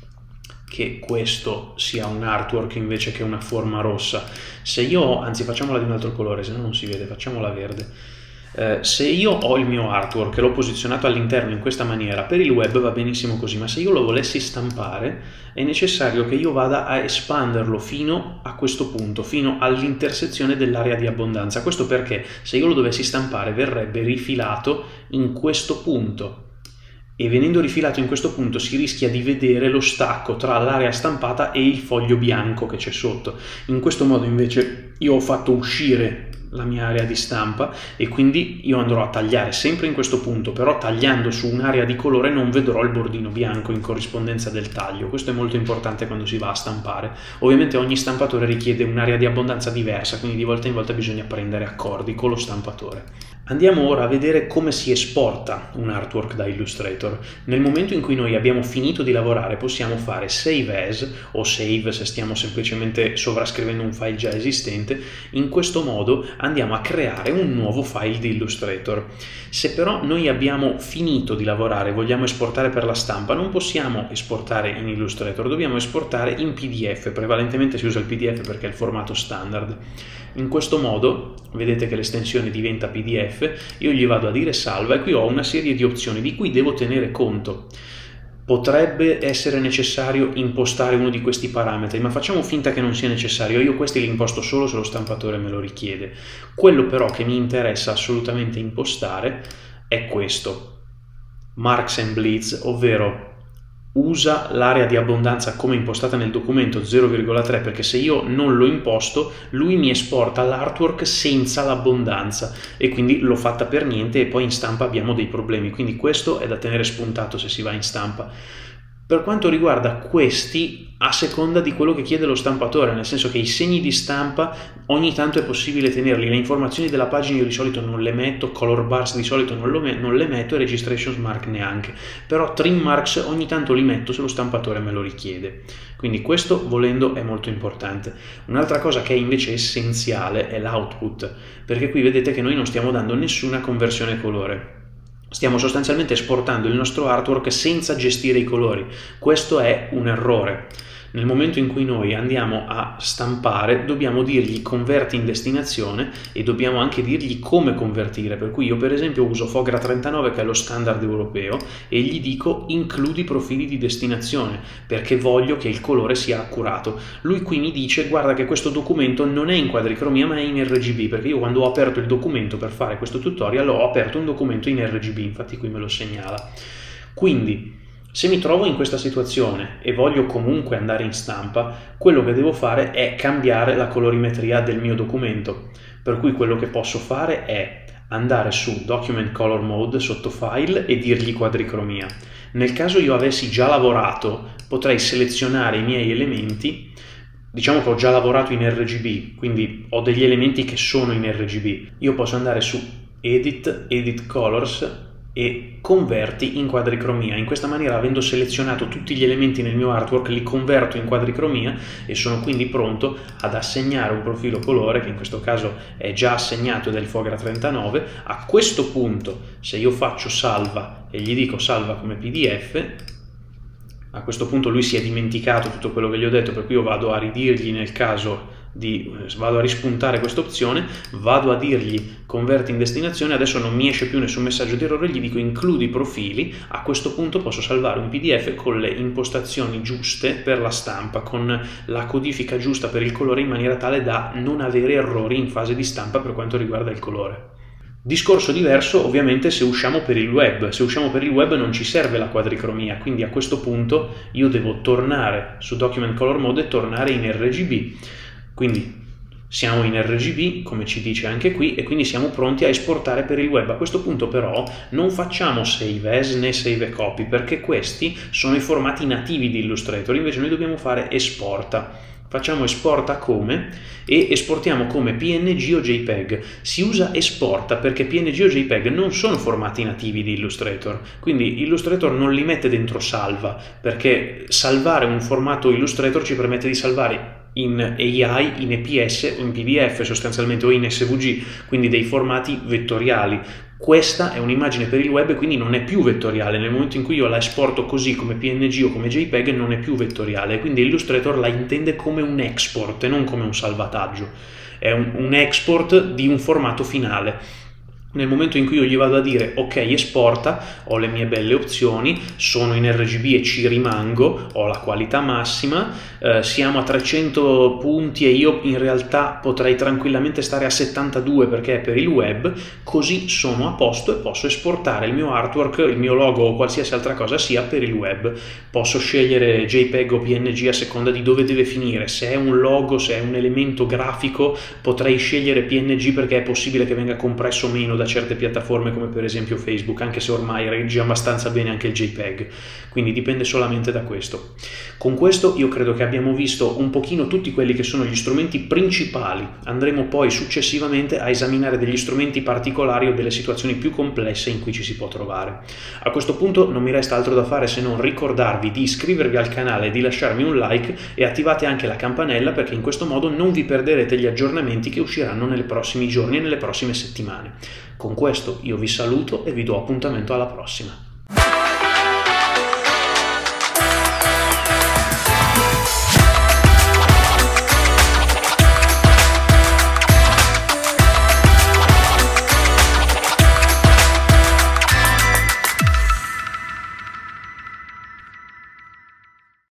S1: che questo sia un artwork invece che una forma rossa. Se io, anzi facciamola di un altro colore, se no non si vede, facciamola verde. Eh, se io ho il mio artwork e l'ho posizionato all'interno in questa maniera, per il web va benissimo così, ma se io lo volessi stampare è necessario che io vada a espanderlo fino a questo punto, fino all'intersezione dell'area di abbondanza. Questo perché se io lo dovessi stampare verrebbe rifilato in questo punto e venendo rifilato in questo punto si rischia di vedere lo stacco tra l'area stampata e il foglio bianco che c'è sotto. In questo modo invece io ho fatto uscire la mia area di stampa e quindi io andrò a tagliare sempre in questo punto, però tagliando su un'area di colore non vedrò il bordino bianco in corrispondenza del taglio. Questo è molto importante quando si va a stampare. Ovviamente ogni stampatore richiede un'area di abbondanza diversa, quindi di volta in volta bisogna prendere accordi con lo stampatore. Andiamo ora a vedere come si esporta un artwork da Illustrator. Nel momento in cui noi abbiamo finito di lavorare possiamo fare Save As o Save se stiamo semplicemente sovrascrivendo un file già esistente. In questo modo andiamo a creare un nuovo file di Illustrator. Se però noi abbiamo finito di lavorare e vogliamo esportare per la stampa, non possiamo esportare in Illustrator, dobbiamo esportare in P D F. Prevalentemente si usa il P D F perché è il formato standard. In questo modo vedete che l'estensione diventa P D F, io gli vado a dire salva e qui ho una serie di opzioni di cui devo tenere conto. Potrebbe essere necessario impostare uno di questi parametri, ma facciamo finta che non sia necessario. Io questi li imposto solo se lo stampatore me lo richiede. Quello però che mi interessa assolutamente impostare è questo, Marks and Bleeds, ovvero usa l'area di abbondanza come impostata nel documento zero virgola tre, perché se io non lo imposto lui mi esporta l'artwork senza l'abbondanza e quindi l'ho fatta per niente e poi in stampa abbiamo dei problemi, quindi questo è da tenere spuntato se si va in stampa. Per quanto riguarda questi, a seconda di quello che chiede lo stampatore, nel senso che i segni di stampa ogni tanto è possibile tenerli, le informazioni della pagina io di solito non le metto, color bars di solito non, lo non le metto e registration mark neanche, però trim marks ogni tanto li metto se lo stampatore me lo richiede, quindi questo volendo è molto importante. Un'altra cosa che è invece essenziale è l'output, perché qui vedete che noi non stiamo dando nessuna conversione colore. Stiamo sostanzialmente esportando il nostro artwork senza gestire i colori. Questo è un errore. Nel momento in cui noi andiamo a stampare, dobbiamo dirgli converti in destinazione e dobbiamo anche dirgli come convertire, per cui io per esempio uso Fogra trentanove, che è lo standard europeo, e gli dico includi profili di destinazione perché voglio che il colore sia accurato. Lui qui mi dice guarda che questo documento non è in quadricromia ma è in R G B, perché io quando ho aperto il documento per fare questo tutorial ho aperto un documento in R G B, infatti qui me lo segnala. Quindi se mi trovo in questa situazione e voglio comunque andare in stampa, quello che devo fare è cambiare la colorimetria del mio documento, per cui quello che posso fare è andare su Document Color Mode sotto File e dirgli quadricromia. Nel caso io avessi già lavorato, potrei selezionare i miei elementi, diciamo che ho già lavorato in R G B, quindi ho degli elementi che sono in R G B. Io posso andare su Edit, Edit Colors e converti in quadricromia. In questa maniera, avendo selezionato tutti gli elementi nel mio artwork, li converto in quadricromia e sono quindi pronto ad assegnare un profilo colore, che in questo caso è già assegnato del Fogra trentanove. A questo punto, se io faccio salva e gli dico salva come P D F, a questo punto lui si è dimenticato tutto quello che gli ho detto, per cui io vado a ridirgli, nel caso di vado a rispuntare questa opzione, vado a dirgli converti in destinazione, adesso non mi esce più nessun messaggio di errore, gli dico includi profili. A questo punto posso salvare un P D F con le impostazioni giuste per la stampa, con la codifica giusta per il colore, in maniera tale da non avere errori in fase di stampa per quanto riguarda il colore. Discorso diverso ovviamente se usciamo per il web. Se usciamo per il web non ci serve la quadricromia, quindi a questo punto io devo tornare su Document Color Mode e tornare in R G B. Quindi siamo in R G B, come ci dice anche qui, e quindi siamo pronti a esportare per il web. A questo punto però non facciamo save as né save a copy, perché questi sono i formati nativi di Illustrator, invece noi dobbiamo fare esporta. Facciamo esporta come e esportiamo come P N G o JPEG. Si usa esporta perché P N G o JPEG non sono formati nativi di Illustrator, quindi Illustrator non li mette dentro salva, perché salvare un formato Illustrator ci permette di salvare in A I, in E P S o in P D F sostanzialmente, o in S V G, quindi dei formati vettoriali. Questa è un'immagine per il web e quindi non è più vettoriale. Nel momento in cui io la esporto così come P N G o come JPEG non è più vettoriale, quindi Illustrator la intende come un export e non come un salvataggio. È un, un export di un formato finale. Nel momento in cui io gli vado a dire ok esporta, ho le mie belle opzioni, sono in R G B e ci rimango, ho la qualità massima, eh, siamo a trecento punti e io in realtà potrei tranquillamente stare a settantadue perché è per il web, così sono a posto e posso esportare il mio artwork, il mio logo o qualsiasi altra cosa sia per il web. Posso scegliere JPEG o P N G a seconda di dove deve finire. Se è un logo, se è un elemento grafico, potrei scegliere P N G perché è possibile che venga compresso meno da certe piattaforme come per esempio Facebook, anche se ormai regge abbastanza bene anche il JPEG, quindi dipende solamente da questo. Con questo io credo che abbiamo visto un pochino tutti quelli che sono gli strumenti principali. Andremo poi successivamente a esaminare degli strumenti particolari o delle situazioni più complesse in cui ci si può trovare. A questo punto non mi resta altro da fare se non ricordarvi di iscrivervi al canale e di lasciarmi un like, e attivate anche la campanella perché in questo modo non vi perderete gli aggiornamenti che usciranno nei prossimi giorni e nelle prossime settimane. Con questo io vi saluto e vi do appuntamento alla prossima.